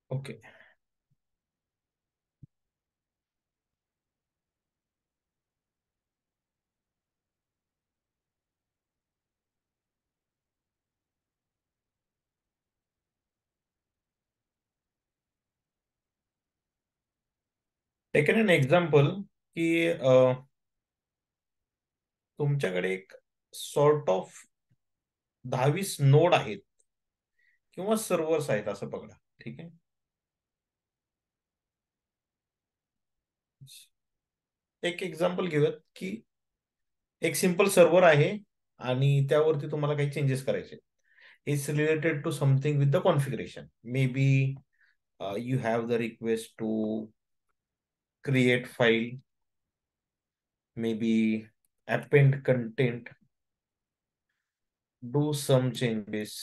Okay. Taken an example की तुमच्याकडे एक सॉर्ट ऑफ 10-20 नोड आहेत किंवा सर्व्हर्स आहेत असं पकडा. ठीक आहे. एक एक्झाम्पल घेऊयात की एक सिंपल सर्व्हर आहे आणि त्यावरती तुम्हाला काही चेंजेस करायचे. It's related to something with the configuration. May be you have the request to create file, maybe append content, do some changes.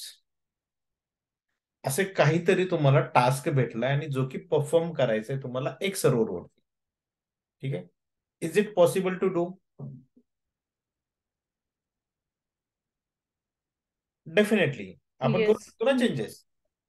असे काहीतरी तुम्हाला टास्क भेटलाय आणि जो की परफॉर्म करायचा आहे तुम्हाला एक सर्व्हरवरती. ठीक आहे. Is it possible to do? Definitely आपण करू येस. शकतो ना चेंजेस.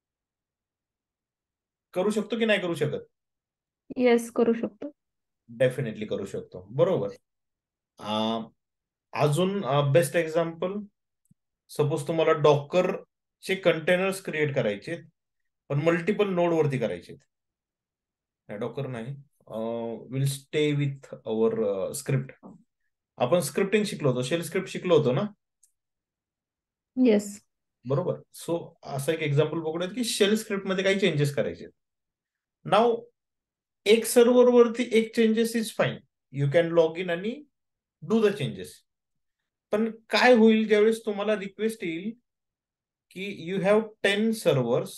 करू शकतो की नाही करू शकत? येस, करू शकतो. डेफिनेटली करू शकतो. बरोबर. अं, अजून बेस्ट एक्झाम्पल, सपोज तुम्हाला डॉकरचे कंटेनर्स क्रिएट करायचे पण मल्टिपल नोड वरती करायचे. डॉकर नाही, will stay with our script. आपण स्क्रिप्टिंग शिकलो होतो, शेल स्क्रिप्ट शिकलो होतो ना. येस. बरोबर. सो असं एक एक्झाम्पल बघूयात की शेल स्क्रिप्ट मध्ये काही चेंजेस करायचे. नाव एक सर्व्हर वरती एक changes is fine. You can log in आणि डू द चेंजेस. पण काय होईल ज्यावेळेस तुम्हाला रिक्वेस्ट येईल की यू हॅव 10 सर्व्हर्स.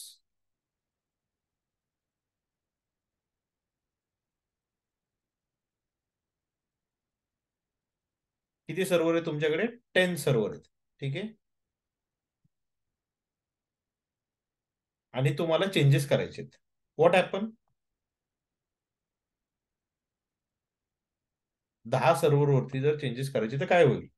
किती सर्व्हर आहे तुमच्याकडे? 10 सर्व्हर आहेत. ठीक आहे. आणि तुम्हाला चेंजेस करायचे आहेत. What happen? 10 सर्व्हर वरती जर चेंजेस करायचे तर काय होईल?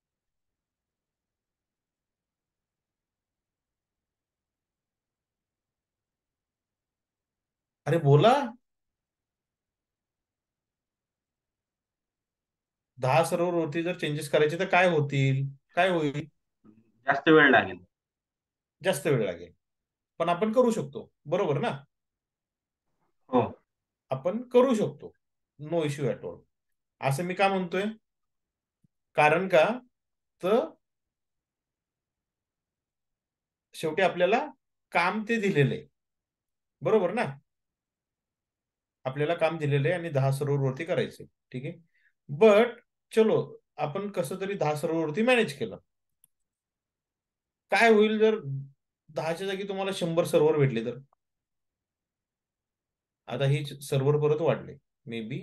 अरे बोला. 10 सर्व्हर वरती जर चेंजेस करायचे तर काय होतील? काय होईल? जास्त वेळ लागेल. जास्त वेळ लागेल. पण आपण करू शकतो. बरोबर ना? हो. आपण करू शकतो. No issue at all. असं मी का म्हणतोय? कारण का तर शेवटी आपल्याला काम ते दिलेलं आहे. बरोबर ना? आपल्याला काम दिलेलं आहे आणि 10 सर्व्हर वरती करायचंय. ठीक आहे. बट चलो, आपण कसं तरी 10 सर्व्हर वरती मॅनेज केलं. काय होईल जर 10च्या जागी तुम्हाला 100 सर्व्हर भेटले तर? आता हे सर्व्हर परत वाढले. मे बी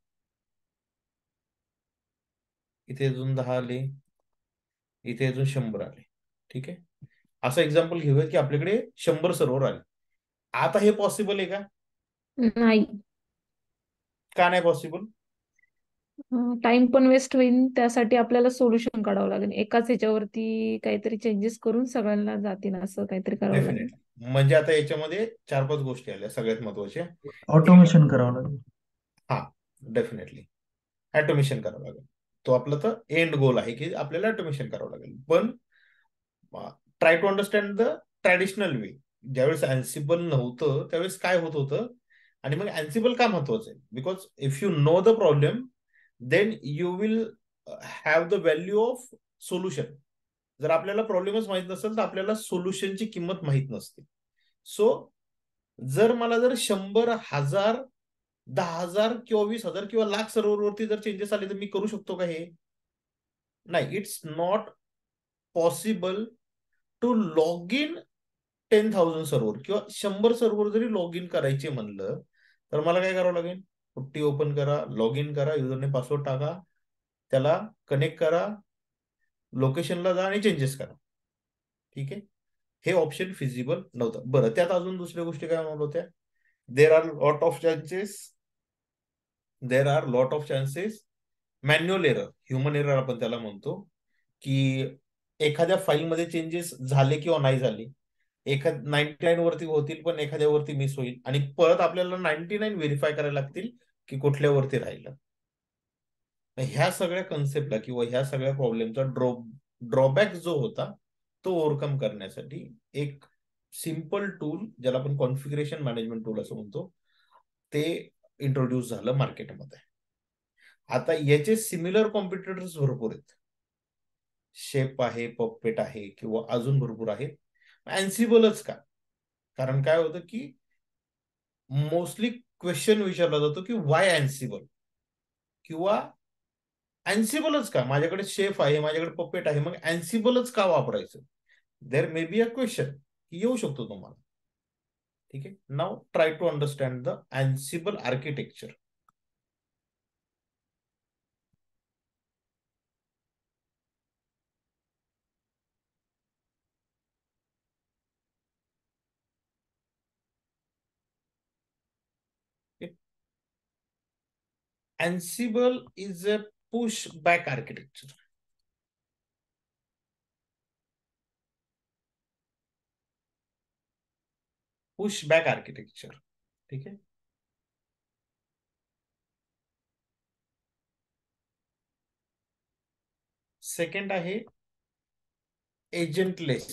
इथे अजून 10 आले, इथे अजून 100 आले. ठीक आहे. असं एक्झाम्पल घेऊया की आपल्याकडे 100 सर्व्हर आले. आता हे पॉसिबल आहे का? नाही. का नाही पॉसिबल? टाइम पण वेस्ट होईल. त्यासाठी आपल्याला सोल्युशन काढावं लागेल. एकाच ह्याच्यावरती काहीतरी चेंजेस करून सगळ्यांना जातील असं काहीतरी करावं लागेल. डेफिनेटली. म्हणजे आता याच्यामध्ये 4-5 गोष्टी आल्या सगळ्यात महत्वाच्या. ऑटोमेशन करावं लागेल. हा, डेफिनेटली ऑटोमेशन करावं लागेल. तो आपला तर एंड गोल आहे की आपल्याला ऑटोमेशन करावं लागेल. पण try to understand the traditional way. ज्यावेळेस अँसिबल नव्हतं त्यावेळेस काय होत होतं आणि मग अँसिबल का महत्वाचं आहे? Because if you know the problem then you will have the value of solution. जर आपल्याला प्रॉब्लेमच माहित नसेल तर आपल्याला सोल्युशनची किंमत माहित नसते. सो जर मला जर 100,000, 10,000 किंवा 20,000 किंवा लाख सर्व्हरवरती जर चेंजेस आले तर मी करू शकतो का हे? नाही. It's not possible to log in 10,000 server किंवा 100 सर्व्हर जरी लॉग इन करायचे म्हणलं तर मला काय करावं लागेल? पुट्टी ओपन करा, लॉग इन करा, युजरने पासवर्ड टाका, त्याला कनेक्ट करा, लोकेशनला जा आणि चेंजेस करा. ठीक आहे. हे ऑप्शन फिजिबल नव्हतं. बरं, त्यात अजून दुसऱ्या गोष्टी काय म्हणत होत्या? There are lot of chances, there are lot of chances, manual error, human error आपण त्याला म्हणतो, की एखाद्या फाईलमध्ये चेंजेस झाले किंवा नाही झाले, एखाद 99 वरती होतील पण एखाद्यावरती मिस होईल आणि परत आपल्याला 99 व्हेरीफाय करायला लागतील की कुठल्यावरती राहिलं. ह्या सगळ्या कन्सेप्टला किंवा ह्या सगळ्या प्रॉब्लेमचा ड्रॉबॅक जो होता तो ओव्हरकम करण्यासाठी एक सिम्पल टूल, ज्याला आपण कॉन्फिगरेशन मॅनेजमेंट टूल असं म्हणतो, ते इंट्रोड्यूस झालं मार्केटमध्ये. आता याचे सिमिलर कॉम्पिटिटर्स भरपूर आहेत. शेप आहे, पपेट आहे किंवा अजून भरपूर आहेत. अँसिबलच का? कारण काय होतं की मोस्टली क्वेश्चन विचारला जातो की वाय अँसिबल, किंवा अँसिबलच का? माझ्याकडे शेफ आहे, माझ्याकडे पपेट आहे, मग अँसिबलच का वापरायचं? देर मे बी अ क्वेश्चन येऊ शकतो तुम्हाला. ठीक आहे. Now try to understand the Ansible architecture. Ansible is a push back architecture. Push back architecture. ठीक आहे. सेकंड आहे एजंटलेस.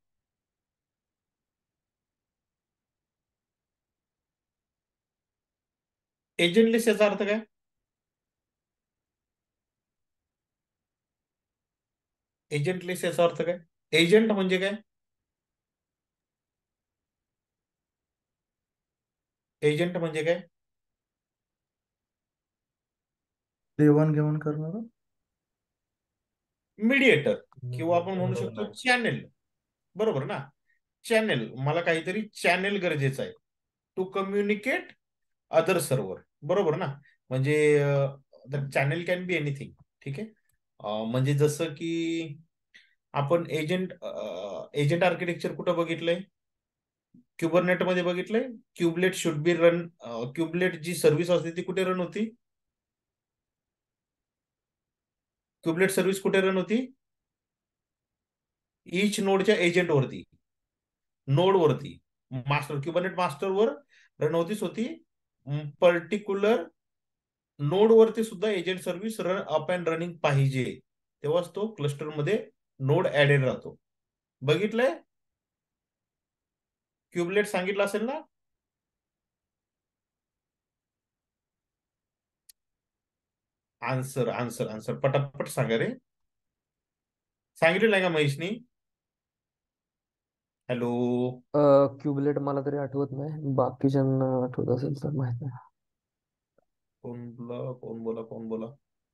एजंटलेस याचा अर्थ काय? एजंटलेस याचा अर्थ काय? एजंट म्हणजे काय? एजंट म्हणजे काय? देवाणघेवाण करणार. मीडिएटर किंवा आपण म्हणू शकतो चॅनेल. बरोबर ना? चॅनेल, मला काहीतरी चॅनेल गरजेचं आहे टू कम्युनिकेट अदर सर्व्हर. बरोबर ना? म्हणजे चॅनेल कॅन बी एनिथिंग. ठीक आहे. म्हणजे जसं की आपण एजंट आर्किटेक्चर कुठं बघितलंय? क्युबरनेट मध्ये बघितलंय. Kubelet should be run, kubelet जी सर्व्हिस असते ती कुठे रन होती? क्युबलेट सर्व्हिस कुठे रन होती? ईच नोडच्या एजंट वरती, नोड वरती, मास्टर, क्युबरनेट मास्टरवर रन होती. पर्टिक्युलर नोड वरती सुद्धा agent service run up and running पाहिजे, तेव्हाच तो क्लस्टर मध्ये नोड ऍडेड राहतो. बघितलंय? क्युबलेट सांगितलं असेल ना? आन्सर आन्सर आन्सर पटापट सांगा रे. सांगितलं नाही का महेशनी? हॅलो. क्युबलेट मला तरी आठवत नाही, बाकीच्यांना आठवत असेल तर माहित नाही. कोण बोला.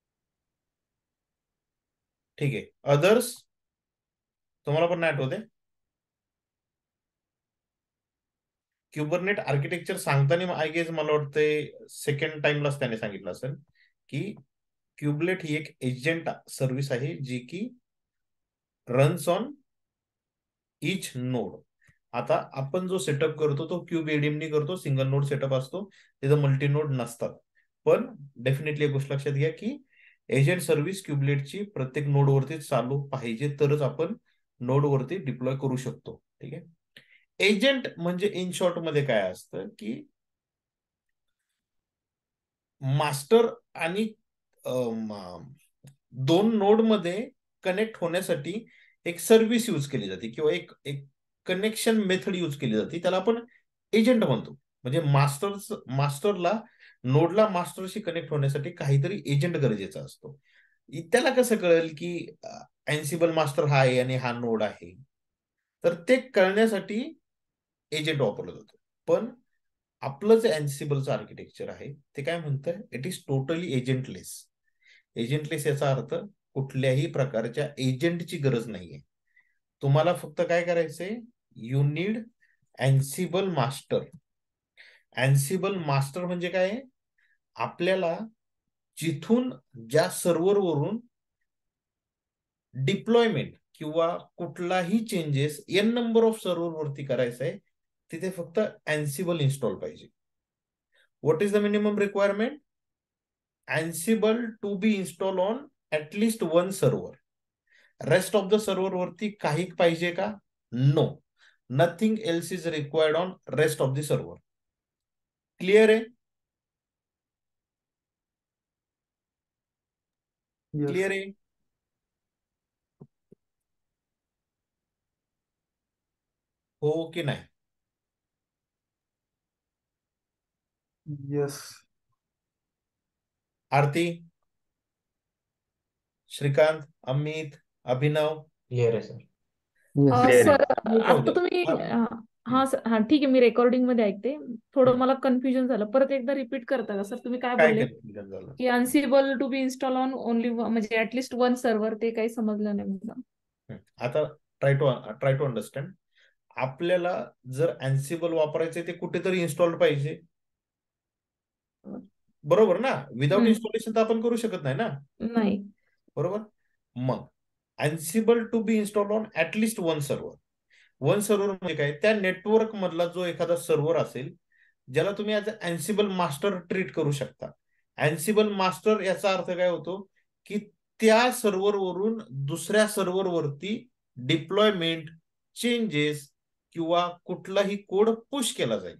ठीक आहे. अदर्स तुम्हाला पण नाही आठवते? क्युबरनेट आर्किटेक्चर सांगताना आय गेस मला वाटतंय सेकंड टाइमलाच त्याने सांगितलं असेल की क्युबलेट ही एक एजंट सर्व्हिस आहे जी की रन्स ऑन इच नोड. आता आपण जो सेटअप करतो तो क्यूब एडीएमनी करतो, सिंगल नोड सेटअप असतो, तिथं मल्टी नोड नसतात. पण डेफिनेटली एक गोष्ट लक्षात घ्या की एजंट सर्व्हिस क्युबलेटची प्रत्येक नोडवरती चालू पाहिजे, तरच आपण नोडवरती डिप्लॉय करू शकतो. ठीक आहे. एजंट म्हणजे इन शॉर्ट मध्ये काय असतं की मास्टर आणि दोन नोड मध्ये कनेक्ट होण्यासाठी एक सर्व्हिस यूज केली जाते किंवा एक एक कनेक्शन मेथड यूज केली जाते, त्याला आपण एजंट म्हणतो. म्हणजे मास्टरला नोडला मास्टरशी कनेक्ट होण्यासाठी काहीतरी एजंट गरजेचा असतो. त्याला कसं कळेल की अँसिबल मास्टर हा आहे आणि हा नोड आहे? तर ते कळण्यासाठी एजंट वापरलं जातं. पण आपलं जे अँसिबलचं आर्किटेक्चर आहे ते काय म्हणतं? It is totally agentless. Agentless याचा अर्थ कुठल्याही प्रकारच्या एजंटची गरज नाहीये. तुम्हाला फक्त काय करायचंय? You need Ansible master. Ansible master म्हणजे काय? आपल्याला जिथून ज्या सर्व्हरवरून डिप्लॉयमेंट किंवा कुठलाही changes N number of server वरती करायचं आहे, तिथे फक्त अँसिबल इन्स्टॉल पाहिजे. What is the minimum requirement? Ansible to be install on at least one server. Rest of the server वरती काही पाहिजे का? No. Nothing else is required on rest of the server. Clear आहे? Yes. क्लिअर आहे? हो की नाही? Yes. आरती, श्रीकांत, अमित, अभिनव. क्लिअर आहे सर. येस. Clear सर होतं. आता तुम्ही हा सर हा ठीक आहे, मी रेकॉर्डिंग मध्ये ऐकते. थोडं मला कन्फ्युजन झालं, परत एकदा रिपीट करता का सर? तुम्ही काय काय बोलले कन्फ्युजन झालं? की Ansible to be install on only म्हणजे ऍटलीस्ट वन सर्व्हर, ते काही समजलं नाही मला. आता ट्राय टू अंडरस्टँड. आपल्याला जर अँसिबल वापरायचे ते कुठेतरी इन्स्टॉल पाहिजे, बरोबर ना? विदाउट इन्स्टॉलेशन तर आपण करू शकत नाही ना, नाही. बरोबर? मग Ansible to be install on at least one server. One server म्हणजे काय? त्या नेटवर्क मधला जो एखादा सर्व्हर असेल ज्याला तुम्ही ऍज अँसिबल मास्टर ट्रीट करू शकता. अँसिबल मास्टर याचा अर्थ काय होतो की त्या सर्व्हरवरून दुसऱ्या सर्व्हरवरती डिप्लॉयमेंट, चेंजेस किंवा कुठलाही कोड पुश केला जाईल.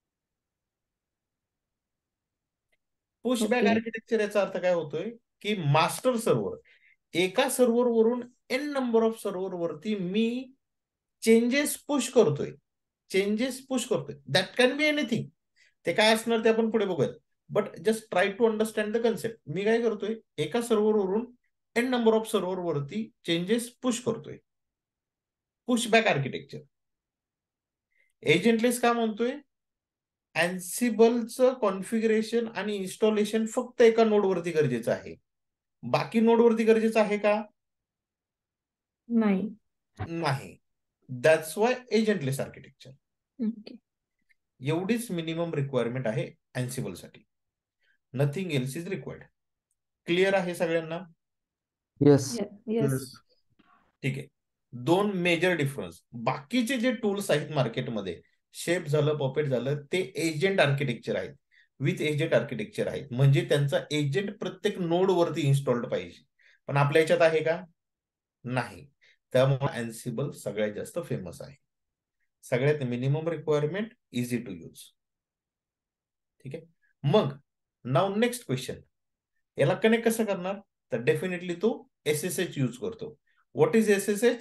Pushback Okay. आर्किटेक्चर याचा अर्थ काय होतोय की मास्टर सर्व्हर एका सर्व्हरवरून एन नंबर ऑफ सर्व्हरवरती मी चेंजेस पुश करतोय. That can be anything. ते काय असणार ते आपण पुढे बघूयात. But just try to understand the concept. मी काय करतोय, एका सर्व्हरवरून एन नंबर ऑफ सर्व्हरवरती चेंजेस पुश करतोय. Push back architecture. एजंटलेस का म्हणतोय? अँसिबलचं कॉन्फिगरेशन आणि इन्स्टॉलेशन फक्त एका नोडवरती गरजेचं आहे. बाकी नोडवरती गरजेचं आहे का? नाही. नाही. That's why agentless architecture. Okay. एवढीच मिनिमम रिक्वायरमेंट आहे अँसिबल साठी. Nothing else is required. Clear आहे सगळ्यांना? येस. Yes. Yes. ठीक आहे. दोन मेजर डिफरन्स. बाकीचे जे टूल्स आहेत मार्केटमध्ये, शेप झालं, पॉपेट झालं, ते एजंट आर्किटेक्चर आहेत, विथ एजंट आर्किटेक्चर आहेत. म्हणजे त्यांचा एजंट प्रत्येक नोड वरती इन्स्टॉल्ड पाहिजे. पण आपल्या याच्यात आहे का? नाही. त्यामुळे अँसिबल सगळ्यात जास्त फेमस आहे. सगळ्यात minimum requirement, easy to use. ठीक आहे. मग नाउ नेक्स्ट क्वेश्चन, याला कनेक्ट कसं करणार? तर डेफिनेटली तो SSH यूज करतो. What is SSH?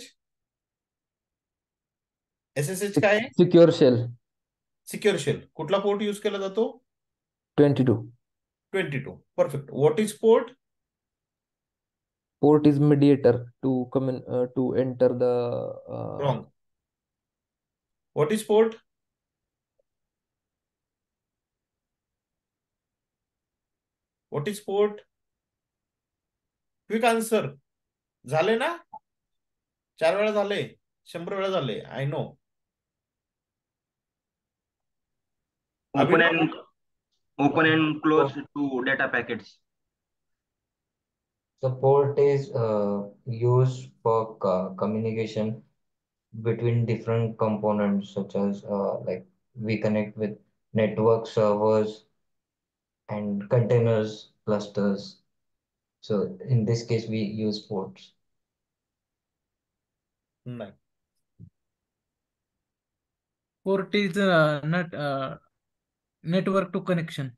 SSH काय आहे? Secure shell. Secure shell. कुठला पोर्ट यूज केला जातो? 22. 22. Perfect. What is port? Port is mediator to enter the wrong. What is port? What is port? Quick answer. झाले ना? 4 वेळा झाले, 100 वेळा झाले. I know. Open and close to data packets. The port is used for communication between different components, such as like we connect with network servers and containers, clusters. So in this case, we use ports. नाही. Port is not network to connection.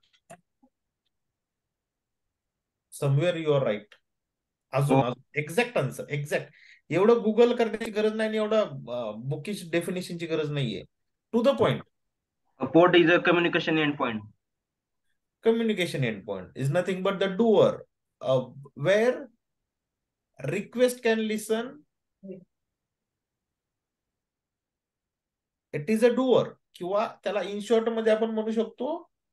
Somewhere you are right. अजून exact answer. Exact. एवढं Google करण्याची गरज नाही आणि एवढं bookish डेफिनेशनची गरज नाहीये. To the point. A port is a communication endpoint. Communication endpoint is nothing but the doer, where request can listen. It is a doer. किंवा त्याला इन शॉर्ट मध्ये आपण म्हणू शकतो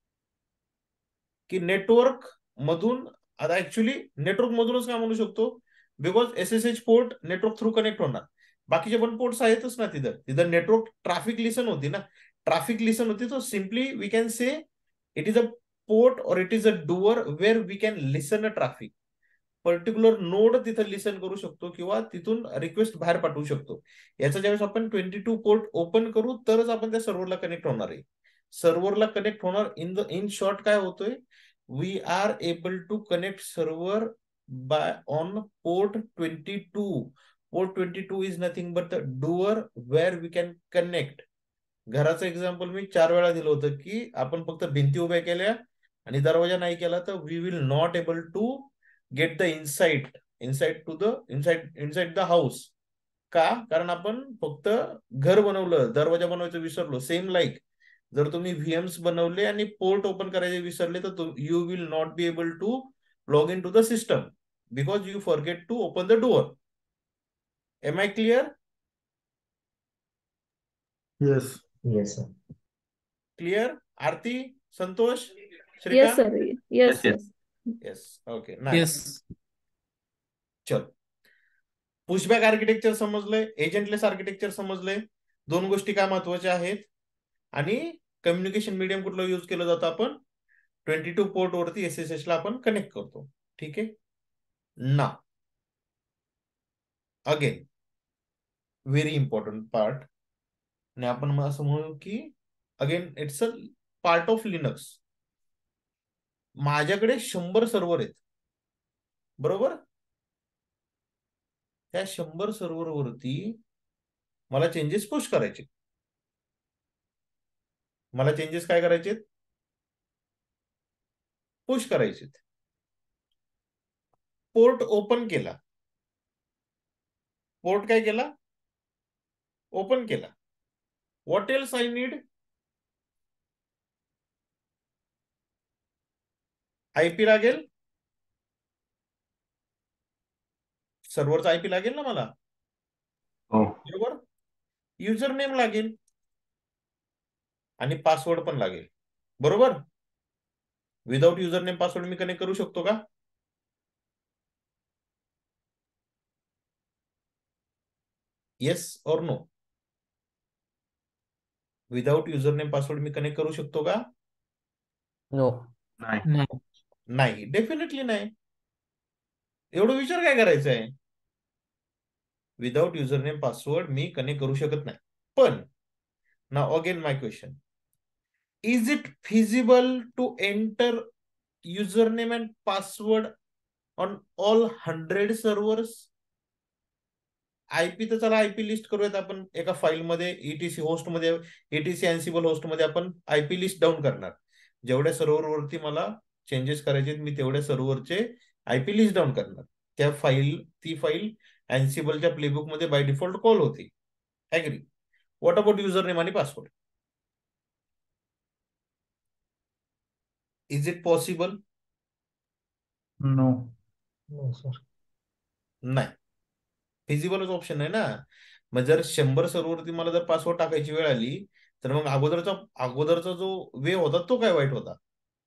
की नेटवर्क मधून, आता ऍक्च्युली नेटवर्क मधूनच काय म्हणू शकतो, because SSH port network through connect होणार. बाकीचे पण पोर्ट्स आहेतच ना तिथं. तिथं नेटवर्क ट्रॅफिक लिसन होती ना, ट्रॅफिक लिसन होती. So simply we can say it is a port or it is a door where we can listen a traffic. Particular node तिथं लिसन करू शकतो किंवा तिथून रिक्वेस्ट बाहेर पाठवू शकतो. याचा ज्यावेळेस आपण 22 पोर्ट ओपन करू तरच आपण त्या सर्व्हरला कनेक्ट होणार आहे. सर्व्हरला कनेक्ट होणार. इन शॉर्ट काय होतोय, we are able to connect server by on port 22. Port 22 is nothing but the door where we can connect. घराचं एक्झाम्पल मी 4 वेळा दिलं होतं की आपण फक्त भिंती उभ्या केल्या आणि दरवाजा नाही केला तर we will not able to get the inside to the inside the house. का? कारण आपण फक्त घर बनवलं, दरवाजा बनवायचं विसरलो. सेम लाईक जर तुम्ही व्हीएम्स बनवले आणि पोर्ट ओपन करायचे विसरले तर you will not be able to log in to the system because you forget to open the door. Am I clear? Yes. Yes, sir. Clear? Aarti, Santosh, yes Shrikant? Sir. Yes Yes, yes. Yes. Yes. Okay, nice. Yes. चल, push back architecture समजलंय, agentless architecture समजलंय. 2 गोष्टी काय महत्वाच्या आहेत आणि communication medium कुठलं use केलं जातं? आपण 22 पोर्ट वरती एसएसएच ला आपण कनेक्ट करतो. ठीक आहे ना. अगेन व्हेरी इम्पॉर्टंट पार्ट आणि आपण असं म्हणू की again it's a part of Linux. माझ्याकडे 100 सर्व्हर आहेत, बरोबर? त्या 100 सर्व्हर वरती मला चेंजेस पुश करायचे. मला चेंजेस काय करायचे? पुश करायचे. पोर्ट ओपन केला. पोर्ट काय केला? ओपन केला. What else I need? IP लागेल, सर्व्हरचा आयपी लागेल ना मला, हो. बरोबर? युजर नेम लागेल आणि पासवर्ड पण लागेल, बरोबर? विदाउट युजर नेम पासवर्ड मी कनेक्ट करू शकतो का? Yes or no? Without user name password मी कनेक्ट करू शकतो का? नो. नाही. No. नाही, डेफिनेटली नाही. एवढं विचार काय करायचा आहे? विदाउट युजर नेम पासवर्ड मी कनेक्ट करू शकत नाही. पण now again my question, is it feasible to enter user name and password on all 100 servers? IP तर चला आयपी लिस्ट करूयात आपण एका फाईलमध्ये, ईटीसी होस्ट मध्ये, ईटीसी अँसिबल होस्ट मध्ये आपण आयपी लिस्ट डाऊन करणार. जेवढ्या सर्व्हरवरती मला चेंजेस करायचे मी तेवढ्या सर्व्हरचे आयपी लिस्ट डाऊन करणार. ती फाईल अँसिबलच्या प्लेबुक मध्ये बाय डिफॉल्ट कॉल होती. Agree? What about user name आणि पासवर्ड? Is it possible? No. No, sir. नाही, फिजिबलच ऑप्शन आहे ना. मग जर 100 सर्व्हरवरती मला जर पासवर्ड टाकायची वेळ आली तर मग अगोदरचा जो वे होता तो काय वाईट होता?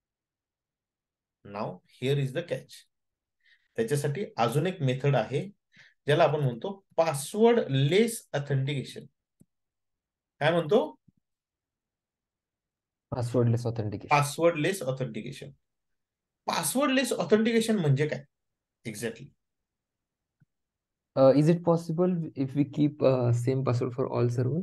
Now here is the catch. त्याच्यासाठी अजून एक मेथड आहे ज्याला आपण म्हणतो पासवर्ड लेस ऑथेंटिकेशन. काय म्हणतो? Passwordless authentication. Password less authentication. Password less authentication म्हणजे काय exactly? Is it possible if we keep same password for all server?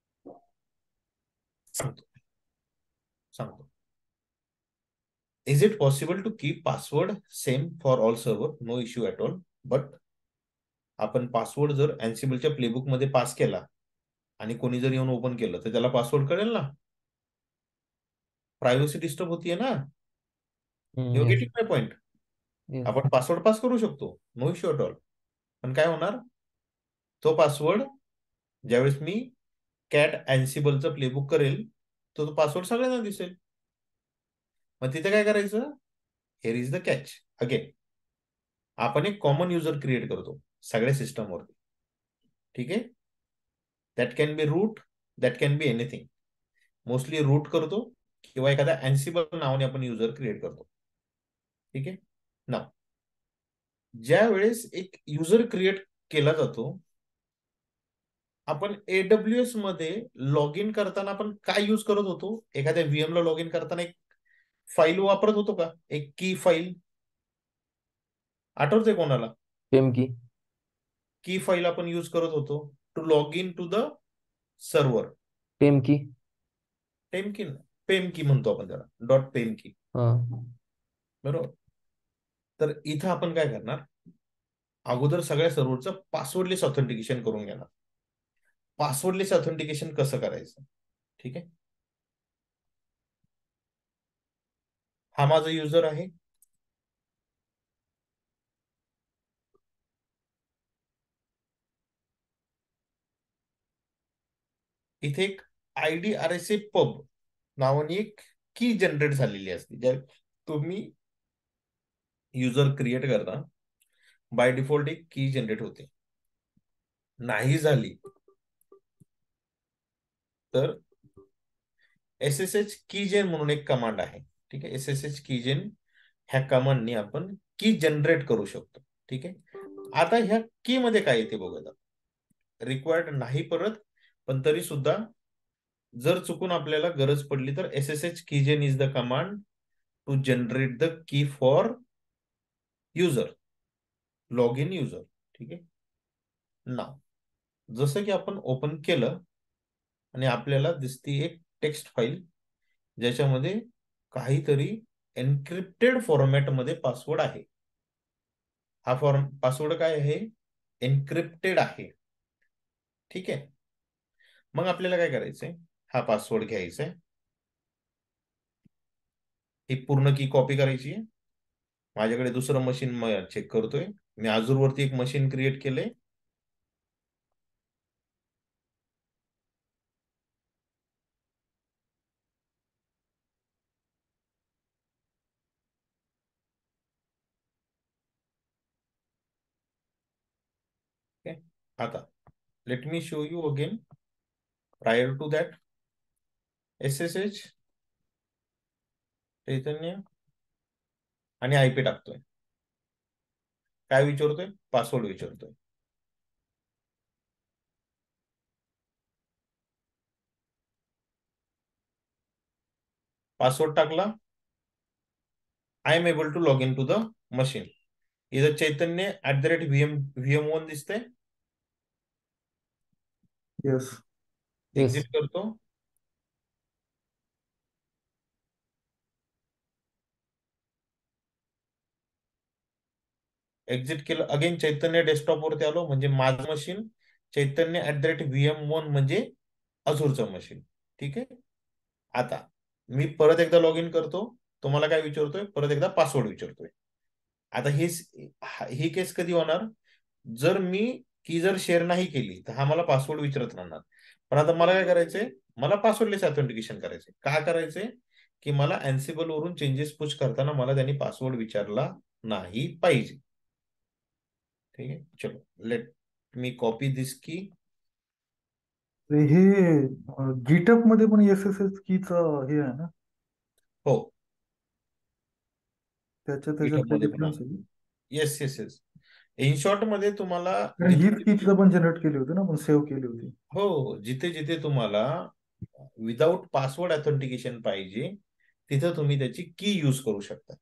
सांगतो. Is it possible to keep password same for all server? No issue at all. But आपण password जर अँसिबलच्या playbook मध्ये pass केला आणि कोणी जर येऊन ओपन केलं तर त्याला पासवर्ड कळेल ना. प्रायव्हसी डिस्टर्ब होतीये ना. You Yes. Getting my point? Yes. आपण पासवर्ड पास करू शकतो, नो इश्यू ॲट ऑल. पण काय होणार? तो पासवर्ड ज्यावेळेस मी कॅट अँसिबलचं प्लेबुक करेल तो पासवर्ड सगळ्यांना दिसेल. मग तिथे काय करायचं? Here is the catch. Again आपण एक कॉमन युजर क्रिएट करतो सगळ्या सिस्टमवरती. ठीक आहे? That can be root, that can be anything. Mostly root करतो किंवा एखाद्या अँसिबल नावाने आपण युजर क्रिएट करतो. ठीक आहे ना. ज्या वेळेस एक युजर क्रिएट केला जातो, आपण AWS मध्ये लॉग इन करताना आपण काय यूज करत होतो? एखाद्या VM ला लॉग इन करताना एक फाईल वापरत होतो का? एक की फाईल आठवते कोणाला? Same key. की फाईल आपण यूज करत होतो to log in to the server. Same key. PEM key म्हणतो आपण त्याला, डॉट पेम की, हा. बरोबर? तर इथं आपण काय करणार? अगोदर सगळ्या सर्व्हरचं पासवर्डलेस ऑथेंटिकेशन करून घेणार. पासवर्डलेस ऑथेंटिकेशन कसं करायचं? ठीक आहे, हा माझा युजर आहे. इथे एक IDRSA पब नावाने एक की जनरेट झालेली असते. ज्या तुम्ही युजर क्रिएट करता बाय डिफॉल्ट एक की जनरेट होते. नाही झाली तर SSH कीजेन म्हणून एक कमांड आहे. ठीक आहे, SSH कीजेन ह्या कमांडने आपण की जनरेट करू शकतो. ठीक आहे, आता ह्या की मध्ये काय येते बघा. रिक्वायर्ड नाही परत, पण तरी सुद्धा जर चुकून आपल्याला गरज पडली तर SSH keygen is the command to generate the key for user, log in user. ठीक आहे, नाव जसं की आपण ओपन केलं आणि आपल्याला दिसती एक टेक्स्ट फाईल ज्याच्यामध्ये काहीतरी एन्क्रिप्टेड फॉर्मॅट मध्ये पासवर्ड आहे. हा पासवर्ड काय आहे? एन्क्रिप्टेड आहे. ठीक आहे, मग आपल्याला काय करायचंय? हा पासवर्ड घ्यायचा आहे, ही पूर्ण की कॉपी करायची आहे. माझ्याकडे दुसरं मशीन चेक करतोय मी. Azure वरती एक मशीन क्रिएट केलंय. आता let me show you again. Prior to that SSH Chaitanya आणि IP टाकतोय. काय विचारतोय? पासवर्ड विचारतोय. पासवर्ड टाकला. I am able to log in to the machine. इथं चैतन्य @VM1 दिसतंय. Yes. एक्झिट करतो. एक्झिट केलं. अगेन चैतन्य डेस्कटॉप वरती आलो, म्हणजे माझं मशीन. चैतन्य @VM1 म्हणजे अझूरचं मशीन. ठीक आहे, आता मी परत एकदा लॉग इन करतो. तुम्हाला काय विचारतोय? परत एकदा पासवर्ड विचारतोय. आता ही केस कधी होणार? जर मी की जर शेअर नाही केली तर हा मला पासवर्ड विचारत राहणार. पण आता मला काय करायचंय? मला पासवर्डलेस ऑथेंटिकेशन करायचंय. काय करायचंय की मला Ansible वरून चेंजेस पुश करताना मला त्यांनी पासवर्ड विचारला नाही पाहिजे. ठीक आहे, चलो लेट मी कॉपी दिस की. हे गिटअप मध्ये पण SSH कीचं हे आहे ना, हो, त्याच्यात GitHub काही मध्ये पण डिफरन्स आहे. आहे? Yes yes yes. In short मध्ये तुम्हाला कारण हीच कीचं पण जनरेट केली होती ना, पण सेव्ह केली होती. हो, जिथे जिथे तुम्हाला विदाउट पासवर्ड ऑथेंटिकेशन पाहिजे तिथं तुम्ही त्याची की यूज करू शकता.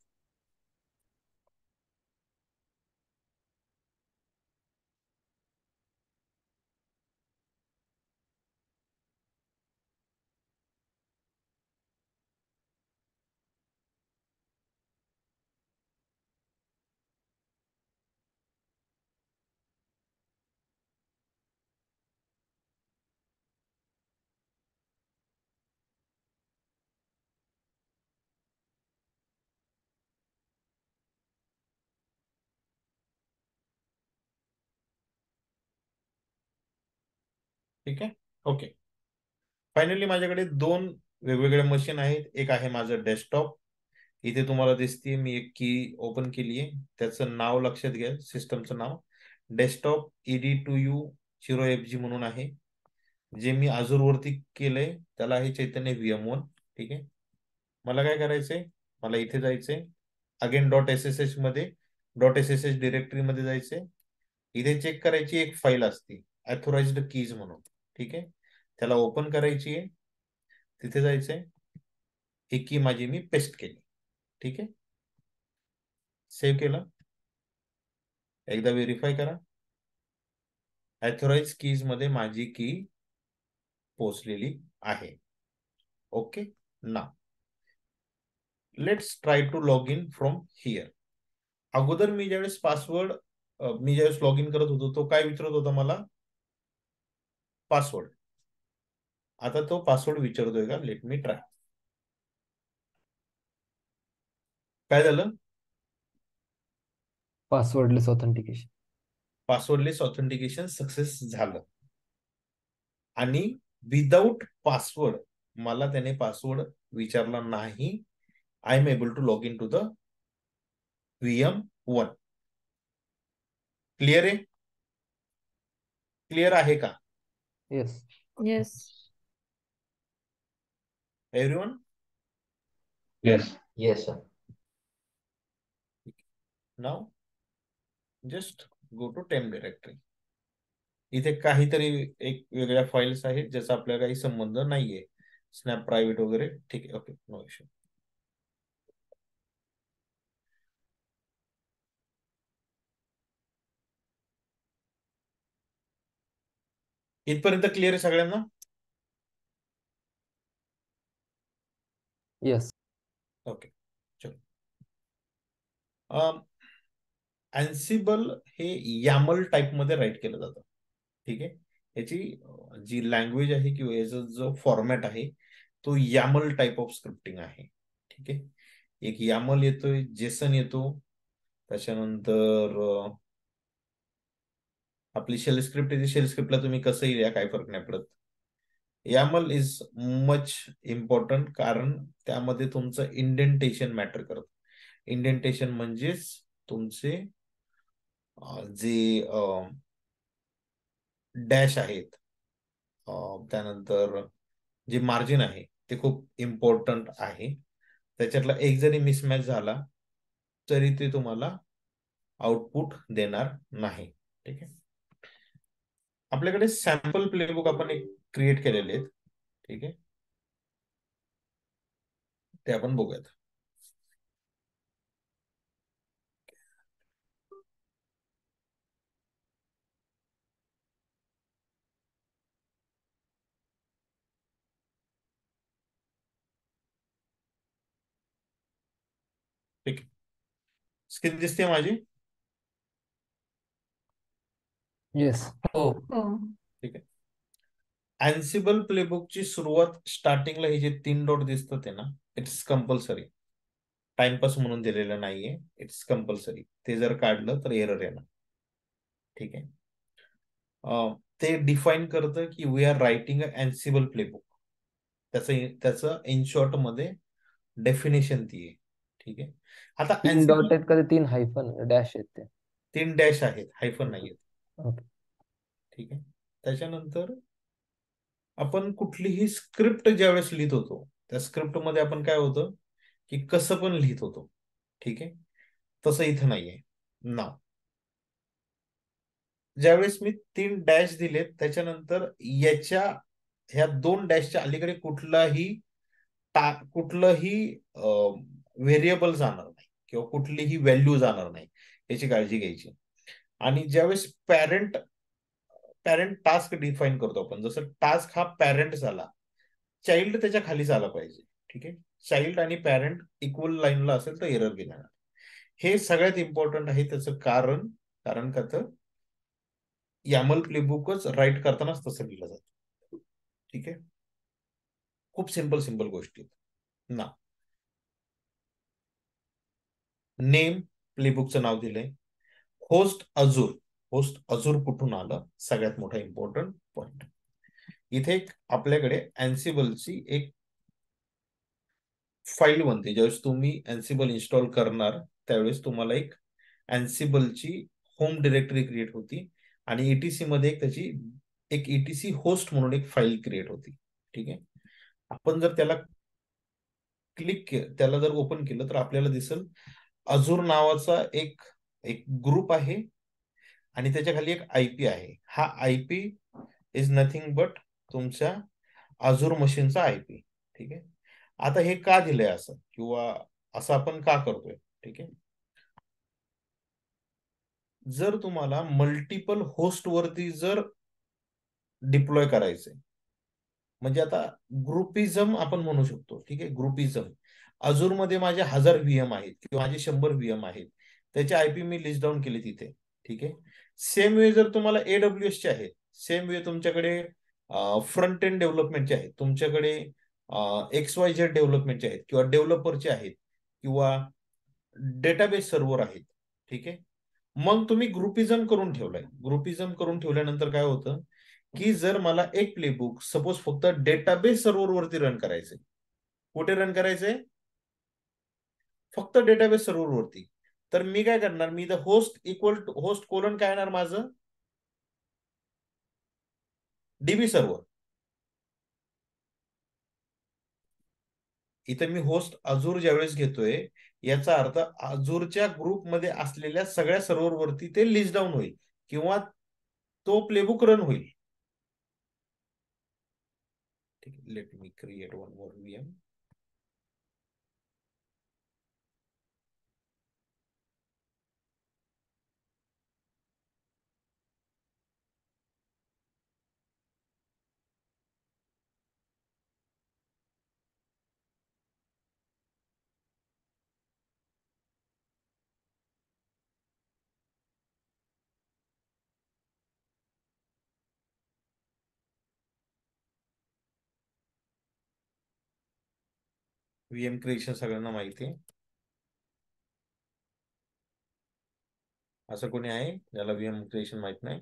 ठीक आहे, ओके. फायनली माझ्याकडे दोन वेगवेगळे मशीन आहेत. एक आहे माझं डेस्कटॉप. इथे तुम्हाला दिसते मी एक की ओपन केली आहे. त्याचं नाव लक्षात घ्या. सिस्टमचं नाव डेस्कटॉप ED2U0FG म्हणून आहे. जे मी Azure वरती केलंय त्याला आहे चैतन्य VM1. ठीक आहे, मला काय करायचंय? मला इथे जायचंय. अगेन .ssh मध्ये .ssh डिरेक्टरी मध्ये जायचंय. इथे चेक करायची एक फाईल असते ऑथोराइज्ड कीज म्हणून. ठीक आहे, त्याला ओपन करायची आहे. तिथे जायचंय. ही की माझी मी पेस्ट केली. ठीक आहे, सेव्ह केलं. एकदा व्हेरीफाय करा. ऑथोराइज कीज मध्ये माझी की पोहोचलेली आहे. ओके, ना let's try to log in from here. अगोदर मी ज्यावेळेस पासवर्ड मी ज्यावेळेस लॉग इन करत होतो तो काय विचारत होता मला, पासवर्ड. आता तो पासवर्ड विचारतोय का, लेट मी ट्राय. काय झालं, passwordless authentication. Passwordless authentication success झालं. आणि विदाउट पासवर्ड मला त्याने पासवर्ड विचारला नाही. I am able to log in to the VM1. Clear आहे, क्लिअर आहे का yes. Yes. Everyone? Yes. Yes, sir. Now just go to temp directory. इथे काहीतरी एक वेगळ्या फाईल्स आहेत ज्याचा आपल्याला काही संबंध नाहीये, स्नॅप प्रायव्हेट वगैरे. ठीक आहे, ओके, नो इश्यू. इथपर्यंत क्लिअर आहे सगळ्यांना? येस. ओके, चलो. अँसिबल हे यामल टाइप मध्ये राईट केलं जातं. ठीक आहे, याची जी लँग्वेज आहे किंवा याचा जो फॉर्मॅट आहे तो यामल टाइप ऑफ स्क्रिप्टिंग आहे. ठीक आहे, एक यामल येतोय, जेसन येतो, त्याच्यानंतर आपली शेल स्क्रिप्ट येते. शेल स्क्रिप्टला तुम्ही कसंही लिहा, काही फरक नाही पडत. यामल इज मच इम्पॉर्टंट कारण त्यामध्ये तुमचं इंडेंटेशन मॅटर करत. इंडेंटेशन म्हणजेच तुमचे जे डॅश आहेत, त्यानंतर जे मार्जिन आहे ते खूप इम्पॉर्टंट आहे. त्याच्यातला एक जरी मिसमॅच झाला तरी ते तुम्हाला आउटपुट देणार नाही. ठीक आहे, आपल्याकडे सॅम्पल प्लेबुक आपण एक क्रिएट केलेले आहेत. ठीक आहे, ते आपण बघूयात. ठीक आहे, स्क्रीन दिसते माझी? येस. हो. हो. ठीक आहे, अँसिबल प्लेबुकची सुरुवात स्टार्टिंगला हे जे 3 डॉट दिसतात आहे ना, इट्स कंपल्सरी. टाइमपास म्हणून दिलेलं नाहीये, इट्स कंपल्सरी. ते जर काढलं तर एरर येणार. ठीक आहे, ते डिफाईन करतं की we are writing a Ansible playbook. त्याचं इन शॉर्ट मध्ये डेफिनेशन ती आहे. ठीक आहे, आता 3 डॉट आहेत का ते 3 हायफन डॅश आहेत ते? 3 डॅश आहेत, हायफन नाहीयेत. ओके. ठीक आहे, त्याच्यानंतर आपण कुठलीही स्क्रिप्ट ज्यावेळेस लिहित होतो त्या स्क्रिप्ट मध्ये आपण काय होतं की कसं पण लिहित होतो. ठीक आहे, तसं इथं नाहीये. नाव ज्यावेळेस मी 3 डॅश दिलेत त्याच्यानंतर ह्या 2 डॅशच्या अलीकडे कुठलंही व्हेरिएबल जाणार नाही किंवा कुठलीही व्हॅल्यू जाणार नाही, याची काळजी घ्यायची. आणि ज्यावेळेस पॅरेंट टास्क डिफाईन करतो आपण, जसं टास्क हा पॅरेंट झाला, चाइल्ड त्याच्या खाली झाला पाहिजे. ठीक आहे, चाइल्ड आणि पॅरेंट इक्वल लाईनला असेल तर एरर घेणार. हे सगळ्यात इम्पॉर्टंट आहे. त्याचं कारण का तर यामल प्लेबुकच राईट करतानाच तसं लिहिलं जातं. ठीक आहे, खूप सिंपल गोष्टी आहेत. ना नेम प्लेबुकचं नाव दिलंय. होस्ट अजूर कुठून आलं, सगळ्यात मोठा इम्पॉर्टंट पॉइंट. इथे आपल्याकडे अँसिबलची एक फाईल बनते. ज्यावेळेस तुम्ही अँसिबल इन्स्टॉल करणार त्यावेळेस तुम्हाला एक अँसिबलची होम डिरेक्टरी क्रिएट होती आणि ETC मध्ये त्याची एक ETC होस्ट म्हणून एक फाईल क्रिएट होती. ठीक आहे, आपण जर त्याला जर ओपन केलं तर आपल्याला दिसेल अजूर नावाचा एक ग्रुप आहे आणि त्याच्या खाली एक IP आहे. हा IP इज नथिंग बट तुमच्या अजूर मशीनचा IP. ठीक आहे, आता हे का दिलंय असं किंवा असं आपण का करतोय? ठीक आहे, जर तुम्हाला मल्टिपल होस्ट वरती जर डिप्लॉय करायचंय, म्हणजे आता ग्रुपिझम आपण म्हणू शकतो. ठीक आहे, ग्रुपिझम अजूर मध्ये माझे 1000 VM आहेत किंवा माझे 100 VM आहेत, त्याचे IP मी लिस्ट डाऊन केले तिथे. ठीक आहे. सेम वे जर तुम्हाला AWS चे आहेत, सेम वे तुमच्याकडे फ्रंट एंड डेव्हलपमेंटचे आहेत, तुमच्याकडे XYZ डेव्हलपमेंटचे आहेत किंवा डेव्हलपरचे आहेत किंवा डेटाबेस सर्व्हर आहेत. ठीक आहे. मग तुम्ही ग्रुपिझम करून ठेवलाय. ग्रुपिझम करून ठेवल्यानंतर काय होतं की जर मला एक प्लेबुक सपोज फक्त डेटाबेस सर्व्हर वरती रन करायचंय, कुठे रन करायचंय? फक्त डेटाबेस सर्व्हर वरती. तर मी काय करणार, मी the host equal to host colon काय येणार माझं? DB server. इथं मी होस्ट अजूर ज्यावेळेस घेतोय, याचा अर्थ अजूरच्या ग्रुपमध्ये असलेल्या सगळ्या सर्व्हर वरती ते लिस्ट डाऊन होईल किंवा तो प्लेबुक रन होईल. ठीक आहे. Let me create one more VM. VM creation सगळ्यांना माहिती आहे. असं कोणी आहे ज्याला VM क्रिएशन माहित नाही?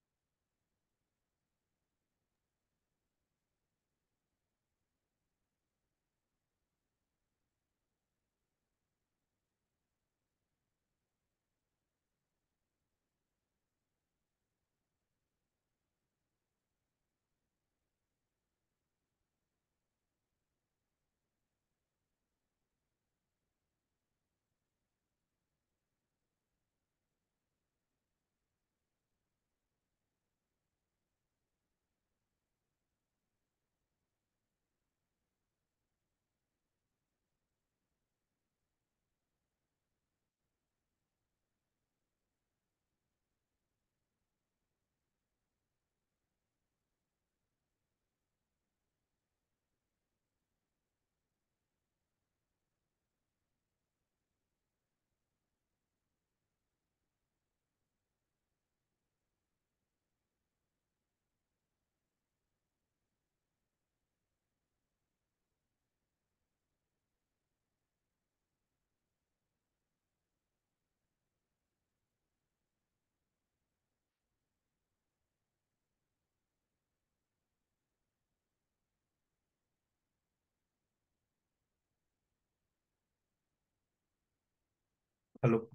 हॅलो.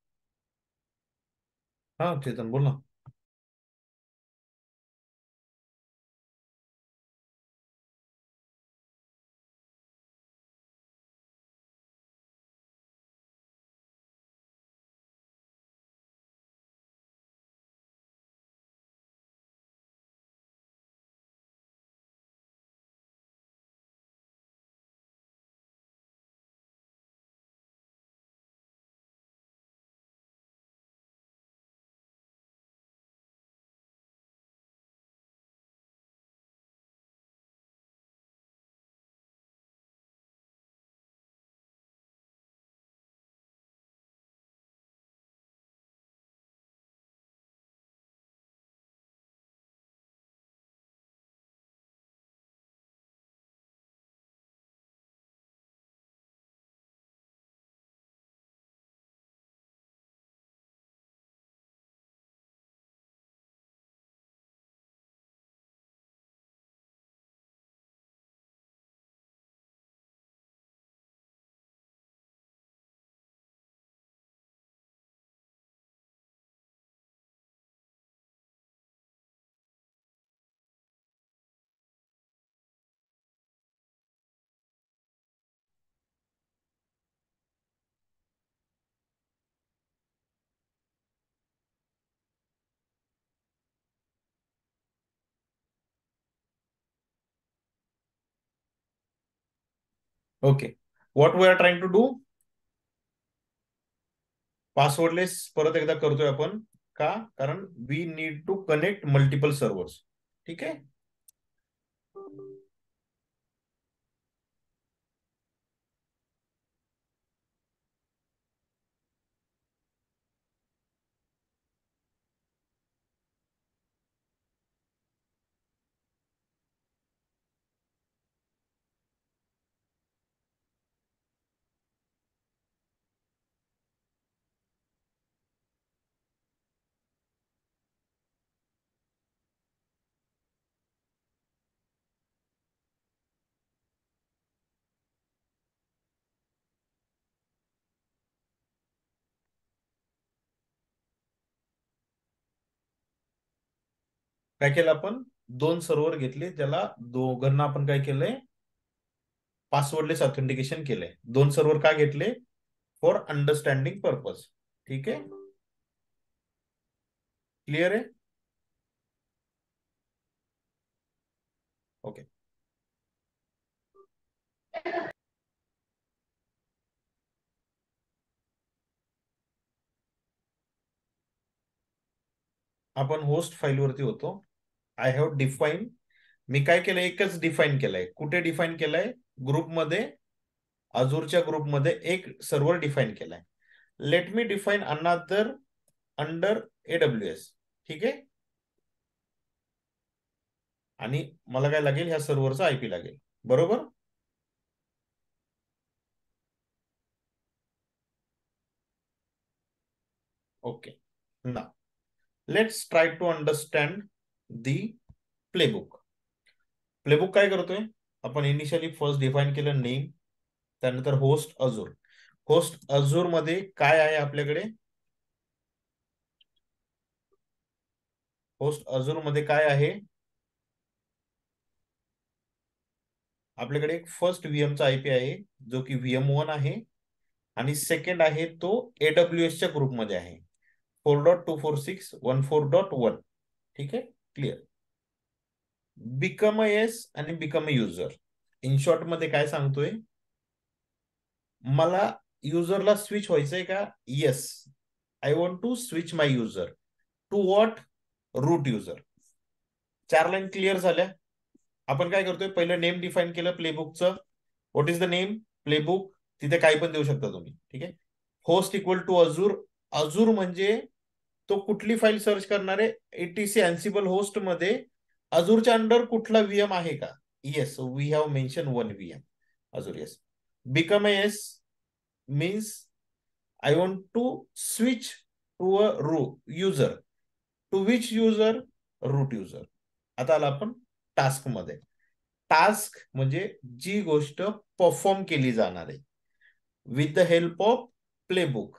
हा चेतन बोल ना. Okay. What we are trying to do? Passwordless परत एकदा करतोय आपण. का? कारण we need to connect multiple servers. ठीक आहे. काय केलं आपण, 2 सर्व्हर घेतले, ज्याला दोघांना आपण काय केलंय, पासवर्डलेस ऑथेंटिकेशन केलंय. 2 सर्व्हर का घेतले, फॉर अंडरस्टँडिंग पर्पज. ठीक आहे, क्लिअर आहे. ओके. आपण होस्ट फाईलवरती होतो. आय हॅव डिफाईन, मी काय केलंय, एकच डिफाईन केलंय. कुठे डिफाईन केलंय, ग्रुपमध्ये, अजूरच्या ग्रुपमध्ये एक सर्व्हर डिफाईन केलाय. Let me define another under AWS. ठीक आहे, आणि मला काय लागेल, ह्या सर्व्हरचा IP लागेल. बरोबर. ओके, ना let's try to understand the playbook. Playbook काय करतोय, आपण इनिशियली फर्स्ट डिफाईन केलं नेम, त्यानंतर होस्ट अजूर. होस्ट अजूर मध्ये काय आहे आपल्याकडे, होस्ट अजूर मध्ये काय आहे आपल्याकडे, एक फर्स्ट व्हीएमचा IP आहे जो की VM1 आहे, आणि सेकंड आहे तो AWS च्या ग्रुपमध्ये आहे 4.246.14.1. ठीक आहे, क्लिअर. बिकम अ येस आणि become a user. In short मध्ये काय सांगतोय, मला युजरला स्विच व्हायचंय का, yes, I want to switch my user to what, root user. 4 line clear झाल्या. आपण काय करतोय, पहिलं नेम डिफाईन केलं प्लेबुकचं. What is the name, playbook. तिथे काही पण देऊ शकता तुम्ही. ठीक आहे. Host equal to Azure. Azure म्हणजे तो कुठली फाईल सर्च करणार आहे, ATC अँसिबल होस्ट मध्ये अजूरच्या अंडर कुठला VM आहे का, yes, we have mention 1 VM Azure. Yes. Become a yes means I want to switch to a user. To which user, root user. आता आला आपण टास्क मध्ये. टास्क म्हणजे जी गोष्ट परफॉर्म केली जाणार आहे with the help of playbook.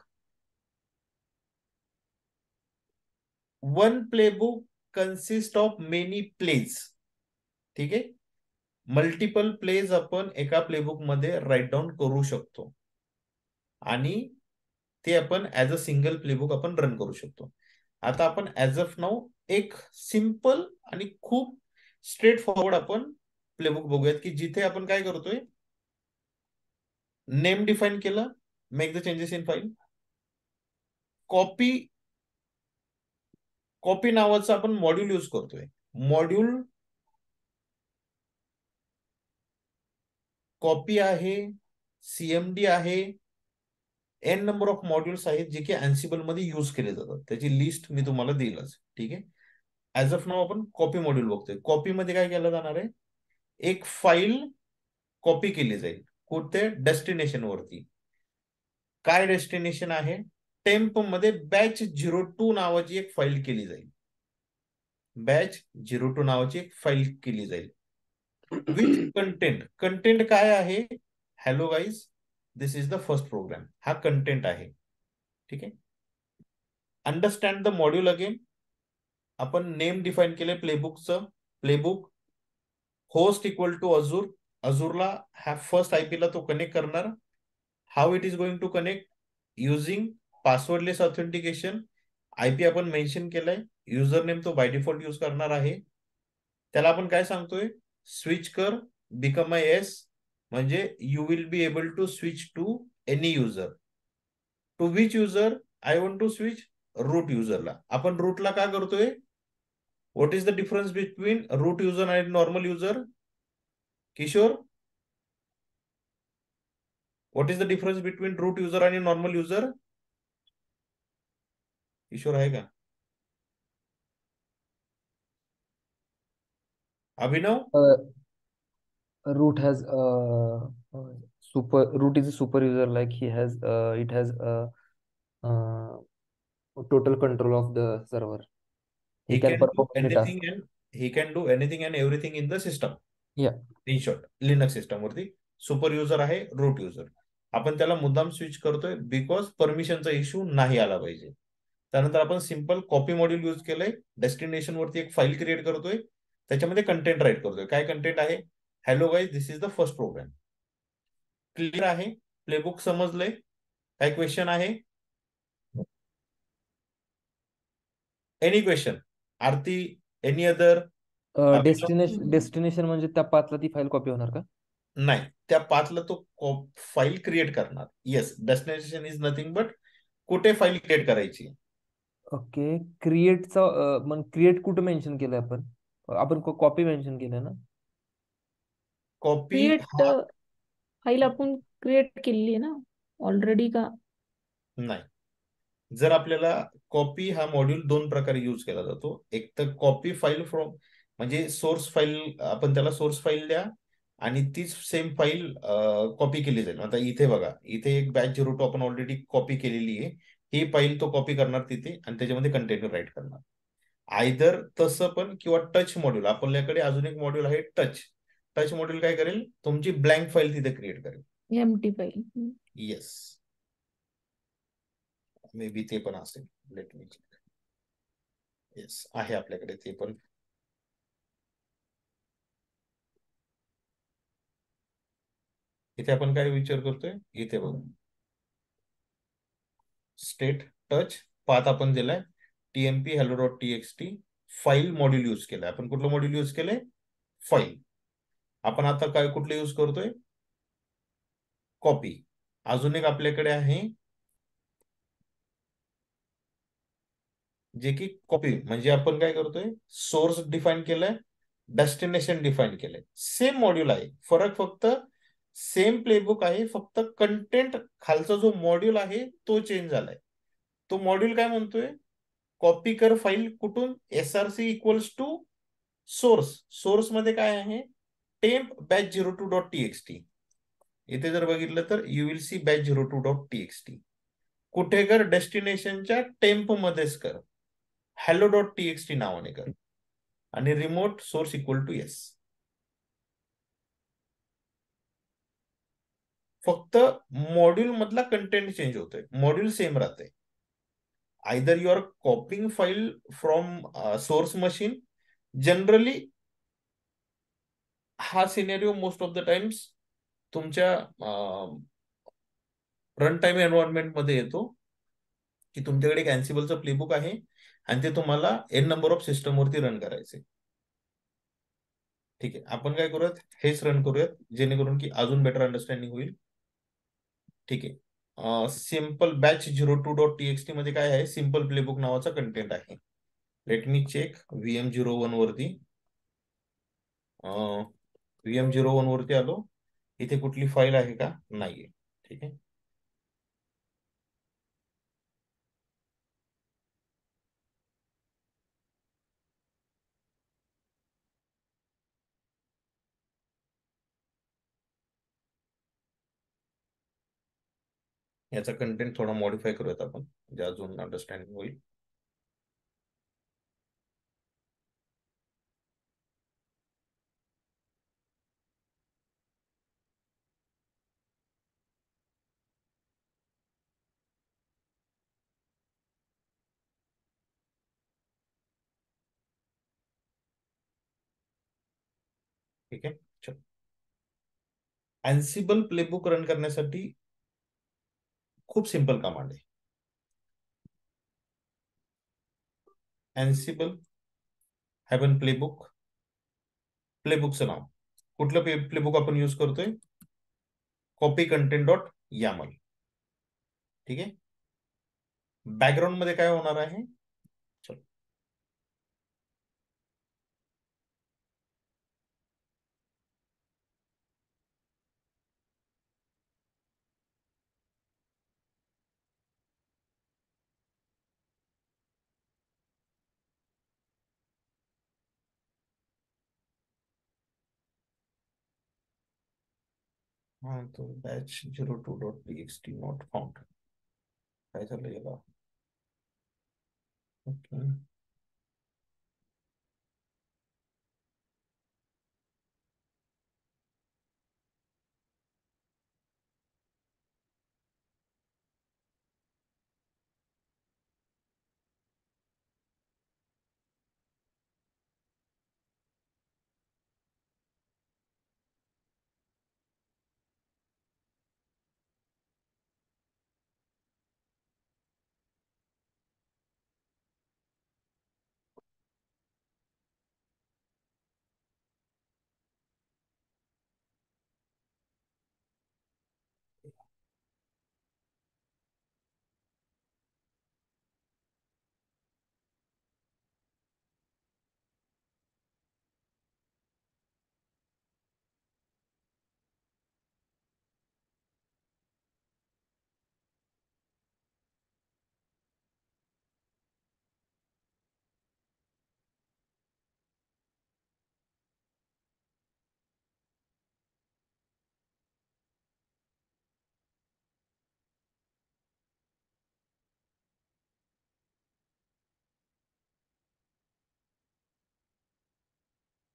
One playbook consist of many plays. ठीक आहे, मल्टिपल प्लेज आपण एका प्लेबुक मध्ये राईट डाऊन करू शकतो, आणि ते आपण ऍज अ सिंगल प्लेबुक आपण रन करू शकतो. आता आपण ऍज ऑफ नाऊ एक सिंपल आणि खूप स्ट्रेट फॉरवर्ड आपण प्लेबुक बघूयात, की जिथे आपण काय करतोय, नेम डिफाईन केलं, make the changes in file. Copy नावाचं आपण मॉड्यूल यूज करतोय. मॉड्यूल कॉपी आहे, CMD आहे, N नंबर ऑफ मॉड्यूल्स आहेत जे की अँसिबल मध्ये यूज केले जातात. त्याची लिस्ट मी तुम्हाला देईलच. ठीक आहे. ऍज ऑफ नाऊ आपण कॉपी मॉड्यूल बघतोय. कॉपी मध्ये काय केलं जाणार आहे, एक फाईल कॉपी केली जाईल. कुठे, डेस्टिनेशन वरती. काय डेस्टिनेशन आहे, टेम्प मध्ये बॅच 02 नावाची एक फाईल केली जाईल. बॅच 02 नावाची एक फाईल केली जाईल. With content. कंटेंट काय आहे, hello guys, this is the first program. हा कंटेंट आहे. ठीक आहे. Understand the module again. आपण नेम डिफाईन केले प्लेबुकचं. Playbook host equal to Azure. अजूरला ह्या फर्स्ट IP ला तो कनेक्ट करणार. How it is going to connect, using passwordless authentication. IP आपण मेन्शन केलाय. युजर नेम तो बाय डिफॉल्ट यूज करणार आहे. त्याला आपण काय सांगतोय, स्विच कर, बिकम अ येस, म्हणजे you will be able to switch to any user. To which user, I want to switch root युजरला. आपण रूटला का करतोय, what is the difference between root user आणि normal user, Kishore? What is the difference between root user आणि normal user? Kishore आहे का? Abhinav? Root has root is a super user, like it has uh, total control of the server. He can perform any task. He can do anything and everything in the system. Yeah. In short, Linux system वरती super user आहे, root user. आपण त्याला मुद्दाम switch करतोय because परमिशनचा issue नाही आला पाहिजे. त्यानंतर आपण सिम्पल कॉपी मॉड्यूल यूज केलंय. डेस्टिनेशन वरती एक फाईल क्रिएट करतोय, त्याच्यामध्ये कंटेंट राईट करतोय. काय कंटेंट आहे? Hello guys, this is the first program. Clear आहे? प्लेबुक समजलंय? काय क्वेश्चन आहे? Any question? Aarti, any other? Destination म्हणजे त्या पाथला ती फाईल कॉपी होणार का? नाही, त्या पाथला तो फाईल क्रिएट करणार. Yes, destination is nothing but कुठे फाईल क्रिएट करायची. ओके, क्रिएटचा मग क्रिएट कुठं मेन्शन केलंय आपण? आपण कॉपी मेन्शन केलंय ना? कॉपी क्रिएट हा फाईल आपण क्रिएट केलेली आहे ना ऑलरेडी का? नाही. जर आपल्याला कॉपी हा मॉड्यूल दोन प्रकारे यूज केला जातो. एक तर कॉपी फाईल फ्रॉम, म्हणजे सोर्स फाईल, आपण त्याला सोर्स फाईल द्या आणि तीच सेम फाईल कॉपी केली जाईल. आता इथे बघा, इथे एक बॅच 02 आपण ऑलरेडी कॉपी केलेली आहे. ही फाईल तो कॉपी करणार तिथे आणि त्याच्यामध्ये कंटेंट राईट करणार. आयदर तसं पण, किंवा टच मॉड्यूल. आपल्याकडे अजून एक मॉड्यूल आहे टच. टच मॉड्यूल काय करेल? तुमची ब्लँक फाईल तिथे क्रिएट करेल. Empty file. Yes, maybe ते पण असेल. Late me check. येस, आहे आपल्याकडे ते पण. इथे आपण काय विचार करतोय? इथे बघ, स्टेट टच पाथ आपण दिलाय TMP hello dot TXT. File module use केलाय आपण. कुठलं मॉड्यूल यूज केलंय? फाईल. आपण आता काय कुठलं यूज करतोय? कॉपी. अजून एक आपल्याकडे आहे जे की कॉपी, म्हणजे आपण काय करतोय? सोर्स डिफाईन केलंय, डेस्टिनेशन डिफाईन केलंय. सेम मॉड्यूल आहे, फरक फक्त सेम प्लेबुक आहे, फक्त कंटेंट खालचा जो मॉड्यूल आहे तो चेंज झालाय. तो मॉड्यूल काय म्हणतोय? कॉपी कर फाईल कुठून? SRC equals to source. Source मध्ये काय आहे? Temp batch 02 dot TXT. इथे जर बघितलं तर you will see batch 02 dot TXT. कुठे कर? डेस्टिनेशनच्या टेम्प मध्येच कर, हॅलो डॉट टीएक्सटी नावाने कर, आणि remote source equal to yes. फक्त मॉड्यूल मधला कंटेंट चेंज होतोय, मॉड्यूल सेम राहते. Either you are copying file from source machine. Generally हा scenario most of the times तुमच्या रन टाइम एन्व्हायरमेंट मध्ये येतो, की तुमच्याकडे एक अँसिबलचं प्लेबुक आहे आणि ते तुम्हाला एन नंबर ऑफ सिस्टम वरती रन करायचे. ठीक आहे, आपण काय करूयात? हेच रन करूयात, जेणेकरून की अजून बेटर अंडरस्टँडिंग होईल. ठीक आहे, सिम्पल बॅच 02 डॉट टीएक्सटी मध्ये काय आहे? सिम्पल प्लेबुक नावाचा कंटेंट आहे. Let me check. VM01 वरती, VM01 वरती आलो. इथे कुठली फाईल आहे का? नाहीये. ठीक आहे, याचा कंटेंट थोडा मॉडिफाय करूयात आपण, म्हणजे अजून अंडरस्टँडिंग होईल. ठीक आहे, चल. अँसिबल प्लेबुक रन करण्यासाठी खूप सिंपल कमांड आहे. अँसिबल हॅवन प्लेबुक. प्लेबुकचं नाव कुठलं? प्लेबुक आपण यूज करतोय? Copy content dot YAML. ठीक आहे, बॅकग्राऊंड मध्ये काय होणार आहे? चल, हा, तो batch 02 dot TXT not found. काय झालं याला? ओके,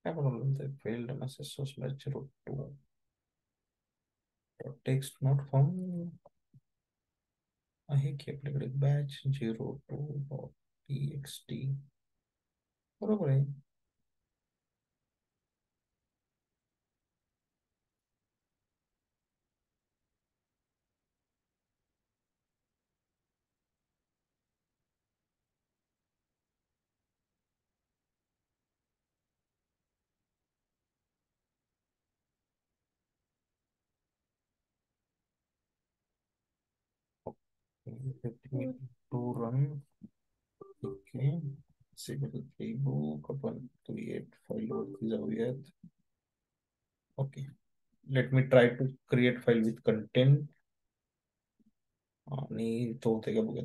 काय प्रॉब्लेम ते failed message source match root to text not found आहे की आपल्याकडे बॅच 02.txt बरोबर आहे. Let me to run. Okay simple playbook आपण क्रिएट फाईल वरती जाऊयात. Okay let me try to create file with content आणि तो होते का बघूयात.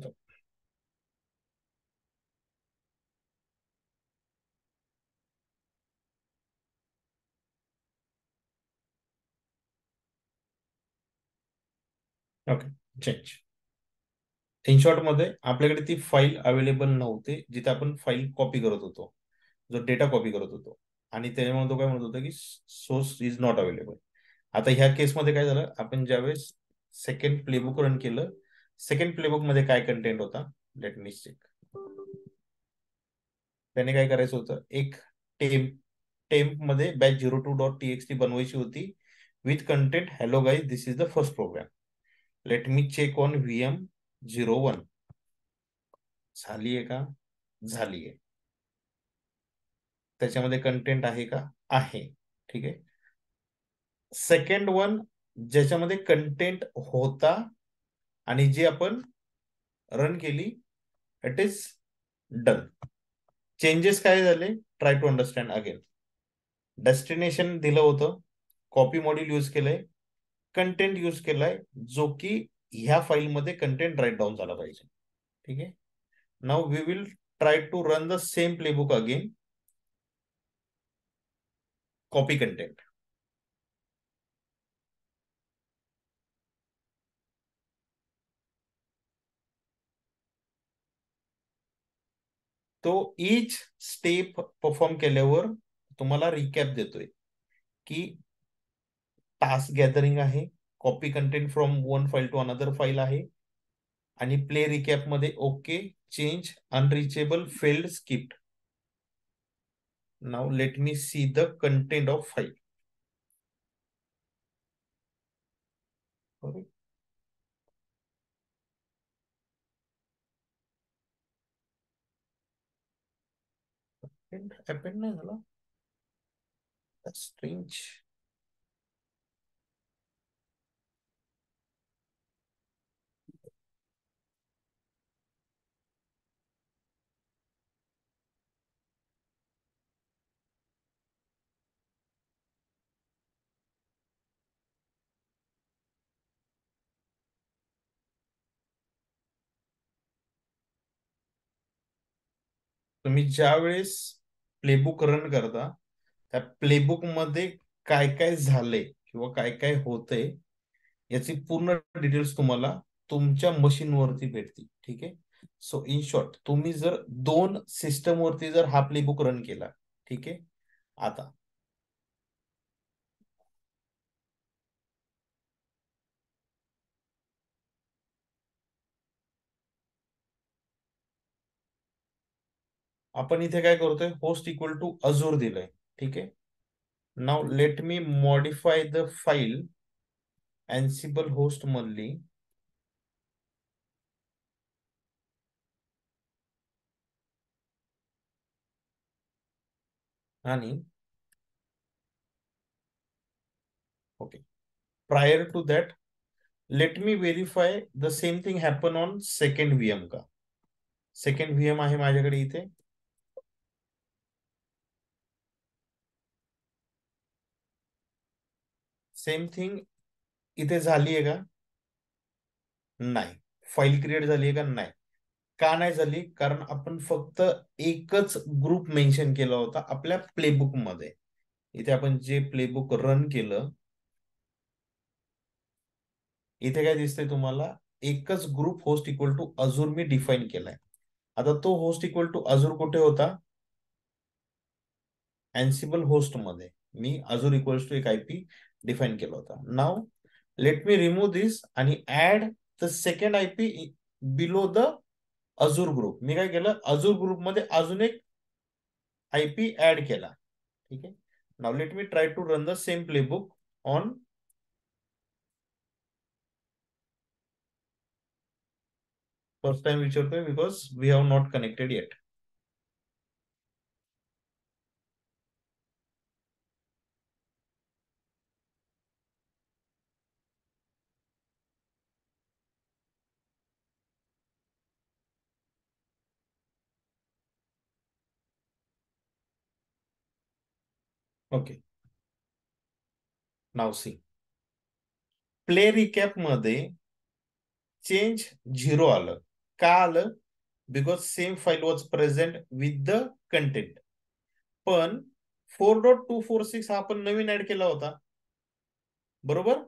Okay change. इन शॉर्ट मध्ये आपल्याकडे ती फाईल अवेलेबल नव्हती जिथे आपण फाईल कॉपी करत होतो, जो डेटा कॉपी करत होतो, आणि त्याच्यामुळे तो काय म्हणत होता की सोर्स इज नॉट अवेलेबल. आता ह्या केसमध्ये काय झालं, आपण ज्यावेळेस सेकंड प्लेबुक रन केलं, सेकंड प्लेबुक मध्ये काय कंटेंट होता, लेट मी चेक. त्याने काय करायचं होतं, एक टेम्प मध्ये batch02.txt बनवायची होती with content hello guys this is the first program. Let me check on VM01 झालीये का, झालीये. त्याच्यामध्ये कंटेंट आहे का, आहे. ठीक आहे. सेकंड वन ज्याच्यामध्ये कंटेंट होता आणि जे आपण रन केली, इट इज डन. चेंजेस काय झाले, try to understand again. Destination दिलं होतं, कॉपी मॉड्यूल यूज केलंय, कंटेंट यूज केलाय जो की ह्या फाईलमध्ये कंटेंट राईट डाऊन झाला पाहिजे. ठीक आहे. Now we will try to run the same playbook again. Copy content. तो ईच स्टेप परफॉर्म केल्यावर तुम्हाला रिकॅप देतोय की टास्क गॅदरिंग आहे, copy content from one file to another file आहे, आणि प्ले रिकॅप मध्ये okay, change, unreachable, failed, skipped. Now let me see the content of file. Append नाही झाला, स्ट्रेंज. तुम्ही ज्या वेळेस प्लेबुक रन करता, त्या प्लेबुक मध्ये काय काय झालंय किंवा काय काय होतंय याची पूर्ण डिटेल्स तुम्हाला तुमच्या मशीन वरती भेटतील. ठीक आहे. सो इन शॉर्ट, तुम्ही जर 2 सिस्टम वरती जर हा प्लेबुक रन केला, ठीक आहे. आता आपण इथे काय करतोय, होस्ट इक्वल टू अजूर दिलंय. ठीक आहे. Now let me modify the file Ansible host मधली. आणि okay, prior to that let me verify the same thing happen on second VM का. सेकंड VM आहे माझ्याकडे इथे. सेम थिंग इथे झाली आहे का, नाही. फाईल क्रिएट झाली आहे का, नाही. का नाही झाली, कारण आपण फक्त एकच ग्रुप मेन्शन केला होता आपल्या प्लेबुक मध्ये. इथे आपण जे प्लेबुक रन केलं, इथे काय दिसतंय तुम्हाला, एकच group host equal to Azure मी डिफाईन केलाय. आता तो होस्ट इक्वल टू अजूर कुठे होता, अँसिबल होस्ट मध्ये मी अजूर इक्वल्स टू एक आयपी डिफाईन केला होता. Now let me remove this आणि add the second IP below the Azure group. मी काय केलं, अजूर ग्रुप मध्ये अजून एक आयपी ऍड केला. ठीक आहे. Now let me try to run the same playbook on first time विचारतोय because we have not connected yet. Okay. Now see play recap मध्ये चेंज 0 आलं. का आलं? Because same file was present with the content. पण 4.246 हा आपण नवीन add केला होता, बरोबर?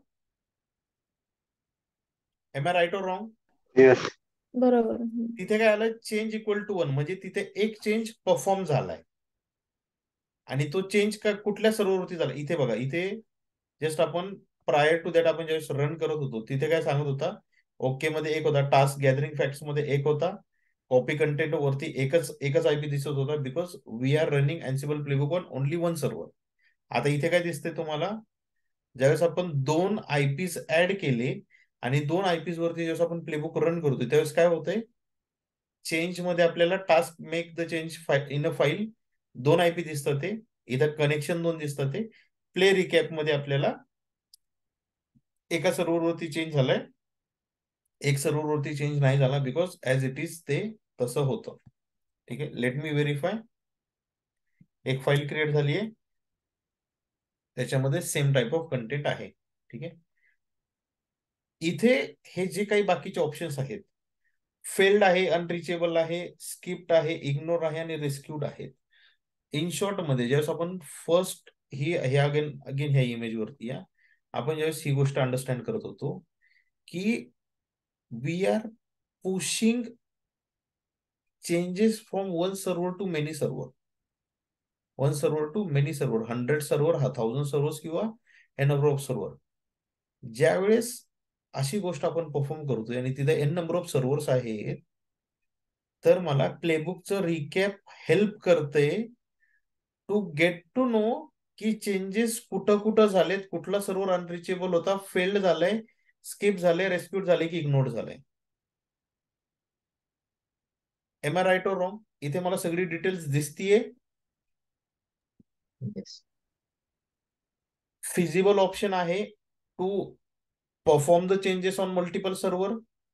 Am I right or wrong? Yes. बरोबर. तिथे काय आलं, चेंज इक्वल टू 1, म्हणजे तिथे एक चेंज परफॉर्म झालाय. आणि तो चेंज का कुठल्या सर्व्हरवरती झाला? इथे बघा, इथे जस्ट आपण प्रायर टू दॅट आपण ज्यावेळेस रन करत होतो तिथे काय सांगत होता, ओके मध्ये एक होता, टास्क गॅदरिंग फॅक्ट्स मध्ये एक होता, कॉपी कंटेंट वरती एकच आयपी दिसत होता, because we are running Ansible playbook on only one server. आता इथे काय दिसते तुम्हाला, ज्यावेळेस आपण 2 आयपीज ऍड केले आणि 2 आयपीज वरती ज्यावेळेस आपण प्लेबुक रन करतोय त्यावेळेस काय होतंय, चेंज मध्ये आपल्याला task make the change in a file 2 IP दिसतात, ते इथं कनेक्शन 2 दिसतात. ते प्ले रिकॅप मध्ये आपल्याला एका सर्व्हरवरती चेंज झालाय, एक सर्व्हरवरती चेंज नाही झाला, बिकॉज ऍज इट इज ते तसं होतं. ठीक आहे. Let me verify. एक फाईल क्रिएट झाली आहे, त्याच्यामध्ये सेम टाईप ऑफ कंटेंट आहे. ठीक आहे. इथे हे जे काही बाकीचे ऑप्शन्स आहेत, फेल्ड आहे, अनरिचेबल आहे, स्किप्ड आहे, इग्नोर आहे आणि रेस्क्यूड आहेत. इन शॉर्ट मध्ये ज्यावेळेस आपण फर्स्ट हे अगेन ह्या इमेज वरती या, आपण ज्यावेळेस ही गोष्ट अंडरस्टँड करत होतो की we are pushing changes from one server to many server, one server to many server, 100 server, 1000 servers किंवा एन नंबर ऑफ सर्व्हर. ज्यावेळेस अशी गोष्ट आपण परफॉर्म करतोय आणि तिथे एन नंबर ऑफ सर्व्हर्स आहेत, तर मला प्लेबुकचं रिकॅप हेल्प करते टू गेट टू नो की चेंजेस कुठं कुठं झालेत, कुठला सर्व्हर अनरिचेबल होता, फेल्ड झालंय, स्किप झालंय, रेस्क्यूड झालंय की इग्नोर झालंय. Am I right or wrong? इथे मला सगळी डिटेल्स दिसतीये. Yes. फिजिबल ऑप्शन आहे to perform the changes on multiple server.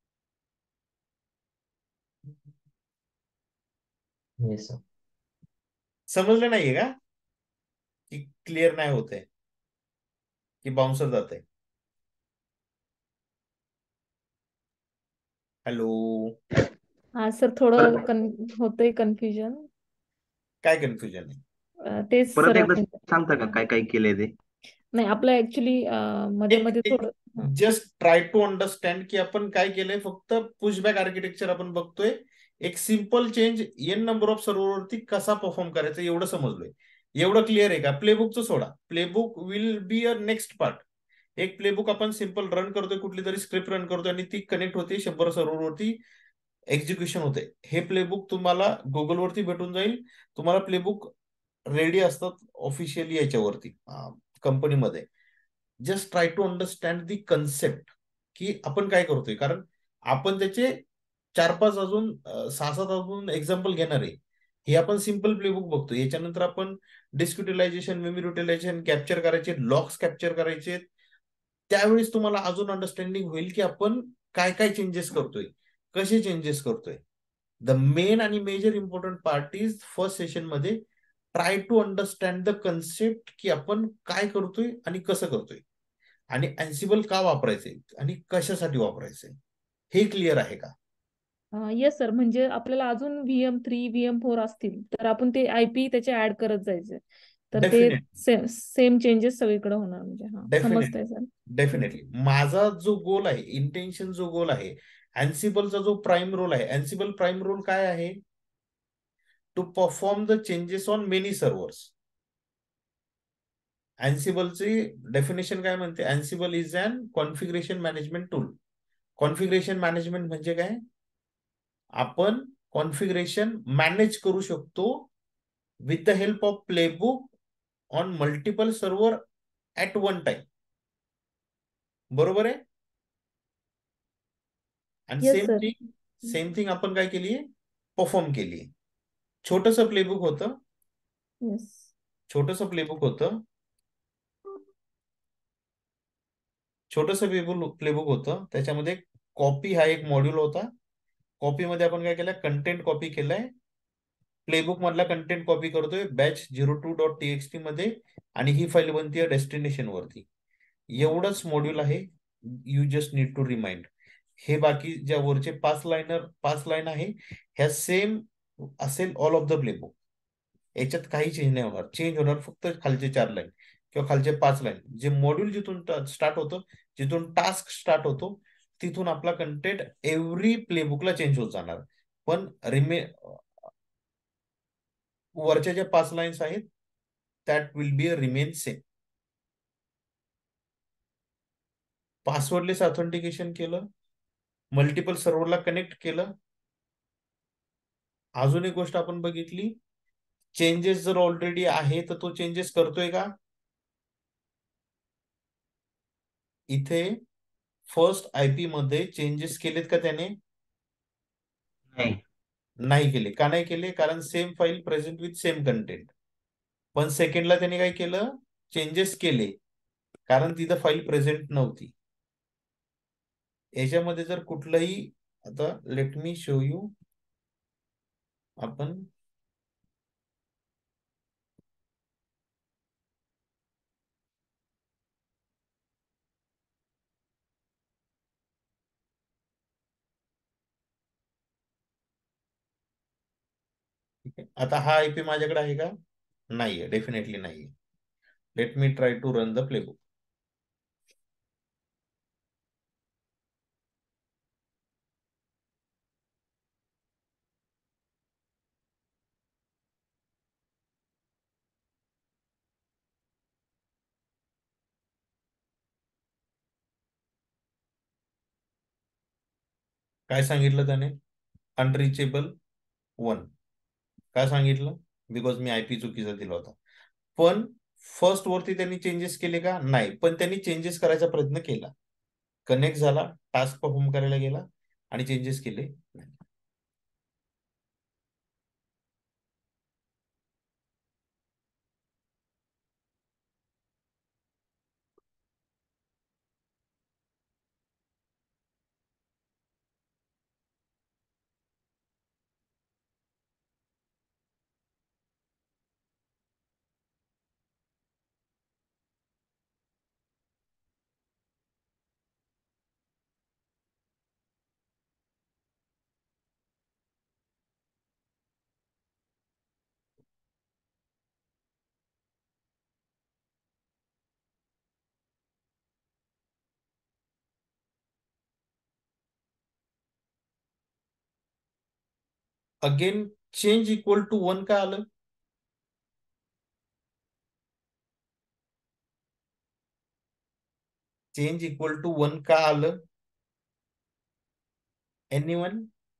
Yes, sir. समजलं नाहीये का? की क्लिअर नाही होते, की बाउन्सर जाते? हॅलो, हा सर, थोडं होतंय कन्फ्युजन. काय कन्फ्युजन आहे? तेच परत सर एकदा सांगता का काय काय केलंय ते? नाही, आपलं ऍक्च्युली मध्ये मध्ये थोडं जस्ट ट्राय टू अंडरस्टँड की आपण काय केलंय. फक्त पुशबॅक आर्किटेक्चर आपण बघतोय, एक simple change n number of सर्व्हरवरती कसा परफॉर्म करायचा एवढं समजलोय. एवढं क्लिअर आहे का? प्लेबुकचं सोडा, playbook will be a next part. एक प्लेबुक आपण सिम्पल रन करतोय, कुठली तरी स्क्रिप्ट रन करतोय आणि ती कनेक्ट होते 100 सर्व्हरवरती, एक्झिक्युशन होते. हे प्लेबुक तुम्हाला गुगलवरती भेटून जाईल. तुम्हाला प्लेबुक रेडी असतात ऑफिशियली याच्यावरती कंपनीमध्ये. Just try to understand the concept की आपण काय करतोय, कारण आपण त्याचे 4-5 अजून 6-7 अजून एक्झाम्पल घेणार आहे. हे आपण सिम्पल प्लेबुक बघतो. याच्यानंतर आपण disk utilization, memory utilization capture करायचे, लॉक्स कॅप्चर करायचे. त्यावेळेस तुम्हाला अजून अंडरस्टँडिंग होईल की आपण काय काय चेंजेस करतोय, कसे चेंजेस करतोय. द मेन आणि major important part is first session मध्ये try to understand the concept की आपण काय करतोय आणि कसं करतोय, आणि अँसिबल का वापरायचंय आणि कशासाठी वापरायचंय, हे क्लिअर आहे का? Yes sir. म्हणजे आपल्याला अजून VM3 VM4 असतील तर आपण ते आयपी त्याचे ऍड करत जायचे, तर ते डेफिनेटली सेम चेंजेस सगळीकडे होणार. म्हणजे हा डेफिनेटली समजतंय सर. डेफिनेटली माझा जो गोल आहे, इंटेन्शन जो गोल आहे, अँसिबलचा जो प्राइम रोल आहे, अँसिबल प्राइम रोल काय आहे? To perform the changes on many servers. अँसिबलची डेफिनेशन काय म्हणते? Ansible is an configuration management tool. Configuration management म्हणजे काय? आपण कॉन्फिगरेशन मॅनेज करू शकतो with the help of playbook on multiple server at one time. बरोबर आहे? आणि येस सर. सेम थिंग आपण काय केली? परफॉर्म केली. छोटस प्लेबुक होतं. येस. छोटस प्लेबुक होतं. त्याच्यामध्ये कॉपी हा एक मॉड्यूल होता. कॉपीमध्ये आपण काय केलं? कंटेंट कॉपी केलंय. प्लेबुक मधला कंटेंट कॉपी करतोय batch02.txt मध्ये आणि ही फाईल बनते डेस्टिनेशन वरती. एवढंच मॉड्यूल आहे. You just need to remind. हे बाकी ज्या वरचे 5 लाईन आहे ह्या सेम असेल ऑल ऑफ द प्लेबुक. याच्यात काही चेंज नाही होणार. चेंज होणार फक्त खालचे 4 लाईन किंवा खालचे 5 लाईन. जे मॉड्यूल जिथून स्टार्ट होतं, जिथून टास्क स्टार्ट होतो, तिथून आपला कंटेंट एव्हरी प्लेबुकला चेंज होत जाणार. पण वरच्या ज्या 5 लाईन्स आहेत that will be remain same. Passwordless authentication केलं, मल्टिपल सर्व्हरला कनेक्ट केलं. अजून एक गोष्ट आपण बघितली, चेंजेस जर ऑलरेडी आहे तर तो चेंजेस करतोय का? इथे फर्स्ट आयपी मध्ये चेंजेस केलेत का त्याने? नाही. नाही केले. का नाही केले? कारण same file present with same content. पण सेकंडला त्याने काय केलं? चेंजेस केले, कारण तिथं फाईल प्रेझेंट नव्हती. याच्यामध्ये जर कुठलंही, आता लेट मी शो यू. आपण ठीक आहे. आता हा आयपी माझ्याकडे आहे का? नाहीये. डेफिनेटली नाहीये. Let me try to run the playbook. काय सांगितलं त्याने? अनरिचेबल 1. काय सांगितलं? बिकॉज मी आयपी चुकीचा दिला होता. पण फर्स्ट वरती त्यांनी चेंजेस केले का? नाही. पण त्यांनी चेंजेस करायचा प्रयत्न केला. कनेक्ट झाला, टास्क परफॉर्म करायला गेला आणि चेंजेस केले नाही. अगेन चेंज इक्वल टू 1 का आलं? चेंज इक्वल टू 1 का आलं? एनीवन?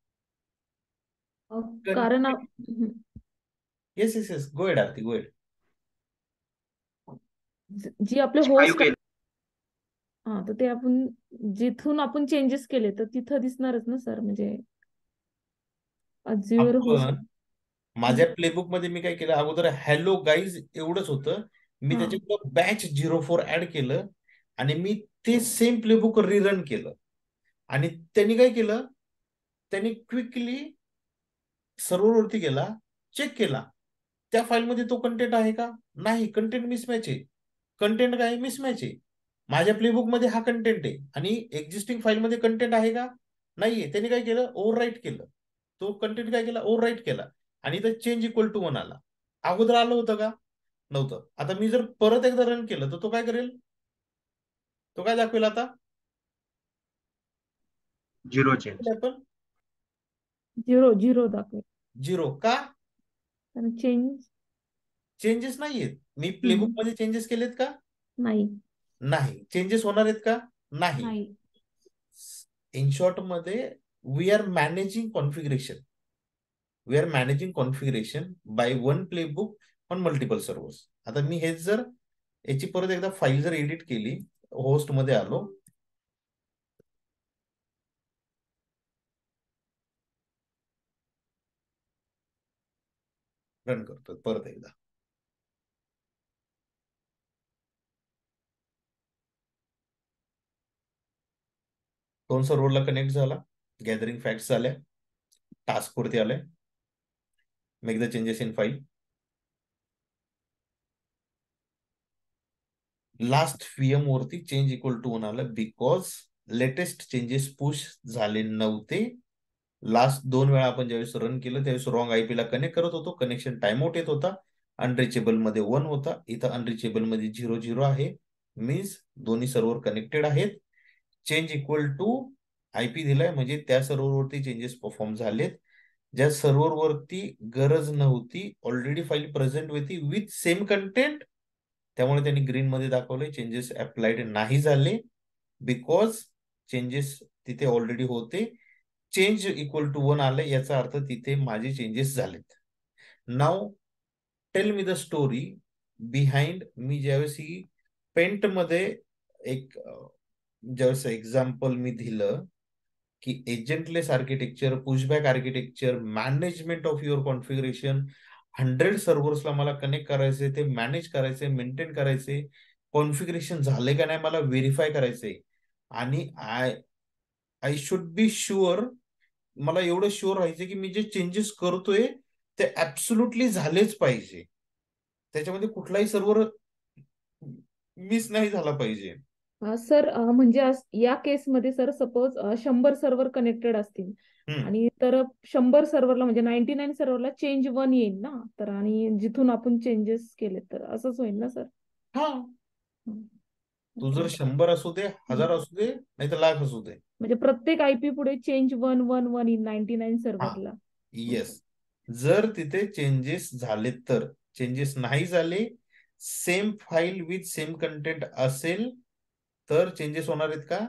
कारण yes yes yes, go ahead Aarti, go ahead. जी आपले 5 होस्ट, केलं. हा, तर ते आपण जिथून आपण चेंजेस केले तर तिथं दिसणारच ना सर. म्हणजे अझ्युअर होस्ट. आपण माझ्या प्लेबुक मध्ये मी काय केलं? अगोदर हॅलो गाईज एवढंच होतं. मी त्याच्याकडे batch04 ऍड केलं आणि मी ते सेम प्लेबुक रिरन केलं. आणि त्यांनी काय केलं? त्यांनी क्विकली सर्व्हरवरती गेला, चेक केला, त्या फाईलमध्ये तो कंटेंट आहे का? नाही. कंटेंट मिसमॅच आहे. कंटेंट काय? मिसमॅच आहे. माझ्या प्लेबुक मध्ये हा कंटेंट आहे आणि एक्झिस्टिंग फाईलमध्ये कंटेंट आहे का? नाहीये. त्यांनी काय केलं? ओव्हरराईट केलं. तो कंटेंट काय केला? ओव्हरराईट केला आणि इथं चेंज इक्वल टू 1 आला. अगोदर आलं होतं का? नव्हतं. आता मी जर परत एकदा रन केलं तर तो काय करेल? तो काय दाखवेल आता? 0 चेंज. आपण झिरो दाखवेल. 0 का? आणि चेंज चेंजेस नाहीयेत. मी प्लेबुक मध्ये चेंजेस केलेत का? नाही. नाही. चेंजेस होणार आहेत का? नाही. नाही. इन शॉर्ट मध्ये we are managing configuration. We are managing configuration by one playbook on multiple servers. आता मी हेच जर याची परत एकदा फाईल जर एडिट केली, होस्ट मध्ये आलो, रन करतो परत एकदा. दोन सर्व्हरला कनेक्ट झाला, गॅदरिंग फॅक्ट्स झाल्या, टास्क वरती आले, make the changes in file. Last VM वरती चेंज इक्वल टू 1 आलं बिकॉज लेटेस्ट चेंजेस पुश झाले नव्हते. लास्ट 2 वेळा आपण ज्यावेळेस रन केलं त्यावेळेस रॉंग IP ला कनेक्ट करत होतो, कनेक्शन टाइम आउट येत होता, अनरिचेबल मध्ये 1 होता, इथं अनरिचेबल मध्ये 0 आहे, मीन्स दोन्ही सर्व्हर कनेक्टेड आहेत. चेंज इक्वल टू IP दिलाय म्हणजे त्या सर्व्हरवरती चेंजेस परफॉर्म झालेत. ज्या सर्व्हरवरती गरज नव्हती, ऑलरेडी फाईल प्रेझेंट होती विथ सेम कंटेंट, त्यामुळे त्यांनी ग्रीन मध्ये दाखवले चेंजेस अप्लाइड नाही झाले बिकॉज चेंजेस तिथे ऑलरेडी होते. चेंज इक्वल टू 1 आले याचा अर्थ तिथे माझे चेंजेस झालेत. Now tell me the story behind. मी ज्यावेळेस ही पेंट मध्ये एक ज्यावेळेस एक्झाम्पल मी दिलं की agentless architecture, pushback architecture, management of your configuration, 100 सर्व्हर्सला मला कनेक्ट करायचे, ते मॅनेज करायचे, मेंटेन करायचे, कॉन्फिगरेशन झाले का नाही मला व्हेरीफाय करायचे, आणि आय शुड बी शुअर, मला एवढं शुअर राहायचे की मी जे चेंजेस करतोय ते ऍब्सोल्युटली झालेच पाहिजे, त्याच्यामध्ये कुठलाही सर्व्हर मिस नाही झाला पाहिजे. सर म्हणजे या केसमध्ये सर सपोज 100 सर्व्हर कनेक्टेड असतील आणि तर 100 सर्व्हरला म्हणजे 99 सर्व्हरला चेंज 1 येईल ना, तर आणि जिथून आपण चेंजेस केले तर असंच होईल ना सर? हा, तू जर 100 असू दे, 1000 असू दे, नाही तर लाख असू दे, म्हणजे प्रत्येक IP पुढे चेंज 111 इन 99 सर्व्हरला. येस. जर तिथे चेंजेस झाले तर, चेंजेस नाही झाले, same file with same content असेल तर चेंजेस होणार आहेत का?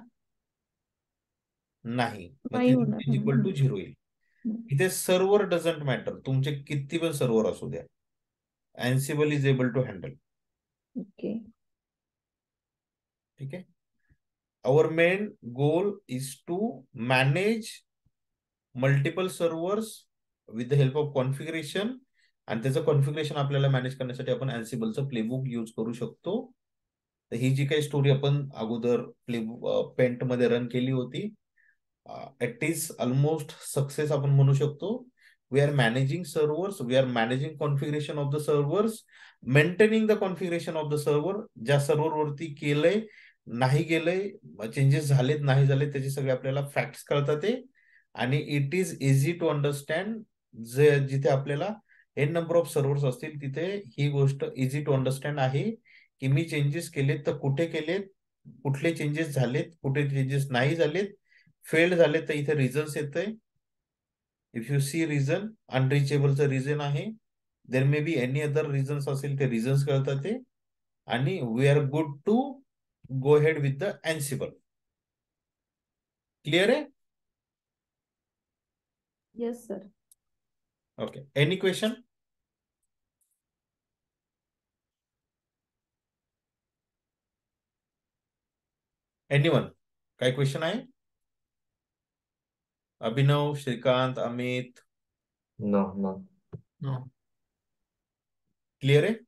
नाही. मग नाही तिथे होणार. चेंज इक्वल टू 0 येईल. इथे सर्व्हर डझंट मॅटर, तुमचे किती पण सर्व्हर असू द्या, Ansible is able to handle. Okay. ठीक आहे. Our main goal is to manage multiple servers with the help of configuration, आणि त्याचं कॉन्फिगरेशन आपल्याला मॅनेज करण्यासाठी आपण Ansibleचं प्लेबुक यूज करू शकतो. तर ही जी काही स्टोरी आपण अगोदर पेंट मध्ये रन केली होती, इट इज ऑलमोस्ट सक्सेस आपण म्हणू शकतो. We are managing servers, we are managing configuration of the servers, maintaining the configuration of the server. ज्या सर्व्हरवरती केलंय, नाही गेलंय, चेंजेस झालेत नाही झाले, त्याचे सगळे आपल्याला फॅक्ट्स कळतात ते, आणि it is easy to understand. जिथे आपल्याला एन नंबर ऑफ सर्व्हर्स असतील तिथे ही गोष्ट इझी टू अंडरस्टँड आहे की मी चेंजेस केलेत तर कुठे केलेत, कुठले चेंजेस झालेत, कुठे चेंजेस नाही झालेत, फेल्ड झाले तर इथे रिझन्स येतंय. इफ यू सी रिझन, अनरिचेबलचं रिझन आहे, there may be any other reasons असेल ते रिझन्स कळतात ते, आणि we are good to go ahead with the Ansible. Clear आहे? Yes sir. Okay. Any question? Anyone? काय क्वेश्चन आहे? Abhinav, Shrikant, Amit? No no. Clear आहे?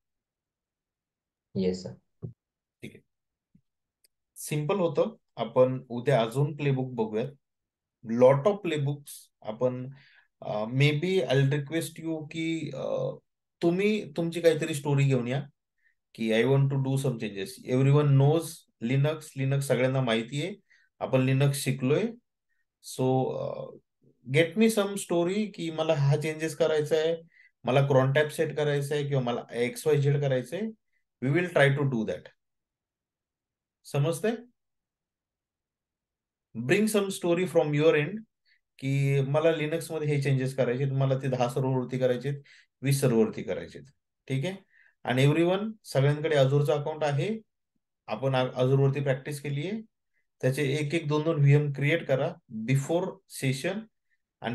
Yes sir. ठीक आहे. सिंपल होतं. आपण उद्या अजून प्लेबुक बघूयात. लॉट ऑफ प्लेबुक्स आपण may be I request you की तुम्ही तुमची काहीतरी स्टोरी घेऊन या की I want to do some changes. Everyone knows Linux सगळ्यांना माहिती आहे, आपण लिनक्स शिकलोय. So get me some story की मला हा चेंजेस करायचा आहे, मला क्रॉनटॅप सेट करायचा आहे, किंवा मला XYZ करायचं आहे. We will try to do that. समजतंय? Bring some story from your end की मला लिनक्स मध्ये हे चेंजेस करायचे, मला ते 10 सर्व्हरवरती करायचे, 20 सर्व्हरवरती करायचे. ठीक आहे. आणि एव्हरीवन, सगळ्यांकडे अजूरचा अकाउंट आहे. आपण अजूरवरती प्रॅक्टिस केली आहे. त्याचे एक एक दोन दोन व्हीएम क्रिएट करा बिफोर सेशन. आणि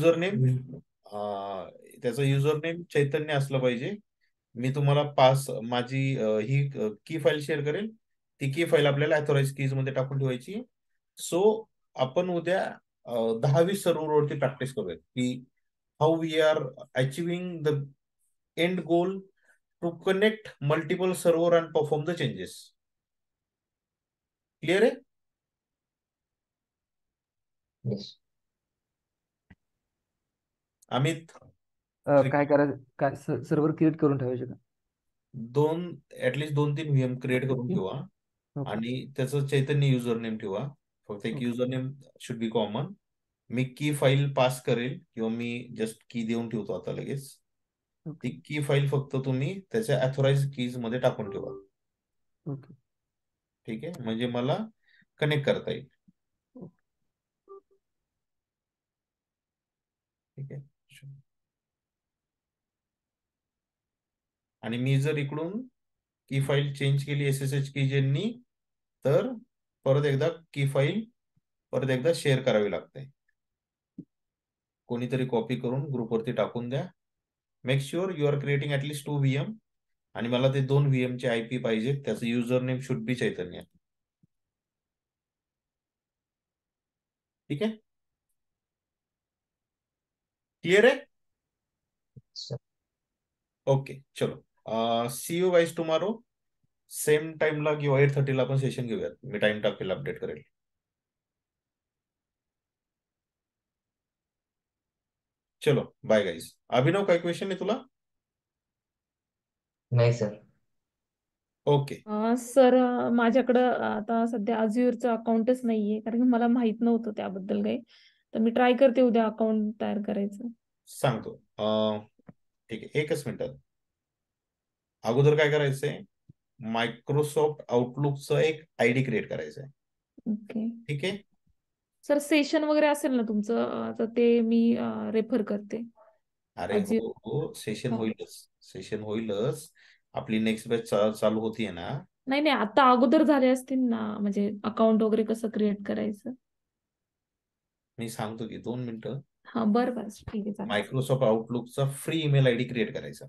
त्याचं युजर नेम चैतन्य असलं पाहिजे. मी तुम्हाला माझी ही की फाईल शेअर करेल. ती की फाईल आपल्याला अथॉराइज कीज मध्ये टाकून ठेवायची. सो आपण उद्या 10-20 सर्व्हरवरती प्रॅक्टिस करूयात की how we are achieving the end goal to connect multiple server and perform the changes. Clear आहे? Yes. अमित, काय करायचं, काय सर्व्हर क्रिएट करून ठेवायचे का? ऍटलीस्ट 2-3 व्हीएम क्रिएट करून ओके. ठेवा. ओके. आणि त्याचं चैतन्य युजर नेम ठेवा. फक्त एक okay. User name should be common. मी की फाईल पास करेल किंवा मी जस्ट की देऊन ठेवतो आता लगेच. ती ओके. की फाईल फक्त तुम्ही त्याच्या अथॉराइज कीज मध्ये टाकून ठेवा. ओके. ठीक आहे, म्हणजे मला कनेक्ट करता येईल. ठीक आहे. आणि मी जर इकडून की फाईल चेंज केली SSH की ज्यांनी, तर परत एकदा शेअर करावी लागते. कोणीतरी कॉपी करून ग्रुपवरती टाकून द्या. Make sure you are creating at least 2 VM. आणि मला ते 2 VM चे IP पाहिजे. त्याचं user name should be Chaitanya. ठीक आहे, क्लिअर आहे? Sir. ओके, चलो. See you guys tomorrow. Same टाइमला किंवा 8:30 ला आपण सेशन घेऊयात. मी टाइम टाकेल, अपडेट करेल. चलो बाय गाईज. अभिनव, काय क्वेश्चन आहे तुला? नाही सर. ओके. सर, माझ्याकडं आता सध्या अझ्युअरचं अकाउंटच नाहीये, कारण की मला माहित नव्हतं त्याबद्दल काही. तर मी ट्राय करते उद्या अकाउंट तयार करायचं. सांगतो. ठीक आहे, एकच मिनिटात. अगोदर काय करायचंय, मायक्रोसॉफ्ट आउटलुकचं एक ID क्रिएट करायचं आहे. ओके. ठीक आहे. सर, सेशन वगैरे असेल ना तुमचं, तर ते मी रेफर करते. अरे Azure. हो, सेशन हो. होईलच. आपली नेक्स्ट बॅच चालू होतीये ना. नाही नाही, आता अगोदर झाले असतील ना, म्हणजे अकाउंट वगैरे कसं क्रिएट करायचं. मी सांगतो की 2 मिनिटं. हा, बरं बरं, ठीक आहे, चालेल. मायक्रोसॉफ्ट आउटलुकचा फ्री ईमेल ID क्रिएट करायचा.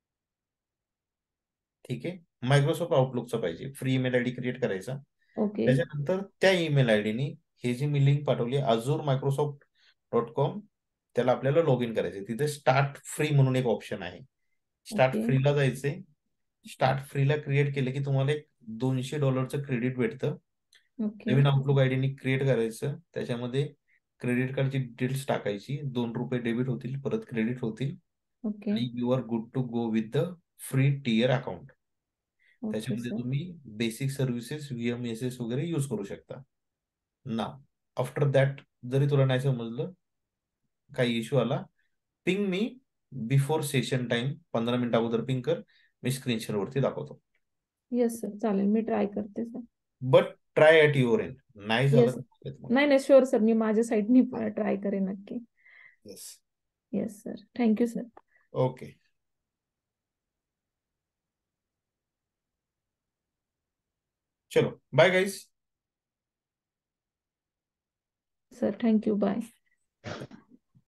ठीक आहे, मायक्रोसॉफ्ट आउटलुकचा पाहिजे. फ्री ईमेल ID क्रिएट करायचा. ओके. त्याच्यानंतर त्या ईमेल आयडीनी हे जी मी लिंक पाठवली azuremicrosoft.com, त्याला आपल्याला लॉग इन करायचे. तिथे स्टार्ट फ्री म्हणून एक ऑप्शन आहे. Start okay. फ्रीला जायचे. स्टार्ट फ्रीला क्रिएट केलं की तुम्हाला एक $200 क्रेडिट भेटतं. ओके. नवीन आउटलुक आयडीनी क्रिएट करायचं. त्याच्यामध्ये क्रेडिट कार्डची डिटेल्स टाकायची. ₹2 डेबिट होतील, परत क्रेडिट होतील. ओके. आणि you are good to go with the free tier account. Okay त्याच्यामध्ये सर. तुम्ही बेसिक सर्व्हिसेस VMSS वगैरे यूज करू शकता. ना आफ्टर दॅट, जरी तुला नाही समजलं, काही इश्यू आला, ping me before session time. 15 minute अगोदर पिंग कर. मी स्क्रीनशॉट वरती दाखवतो. येस सर, चालेल, मी ट्राय करते sir. But try at your end. नाही झालं येस. तर नाही नाही, शुअर सर, मी माझ्या साईडनी ट्राय करेन नक्की. Yes. Yes sir, thank you sir. Okay, चलो bye guys. Sir, thank you, bye.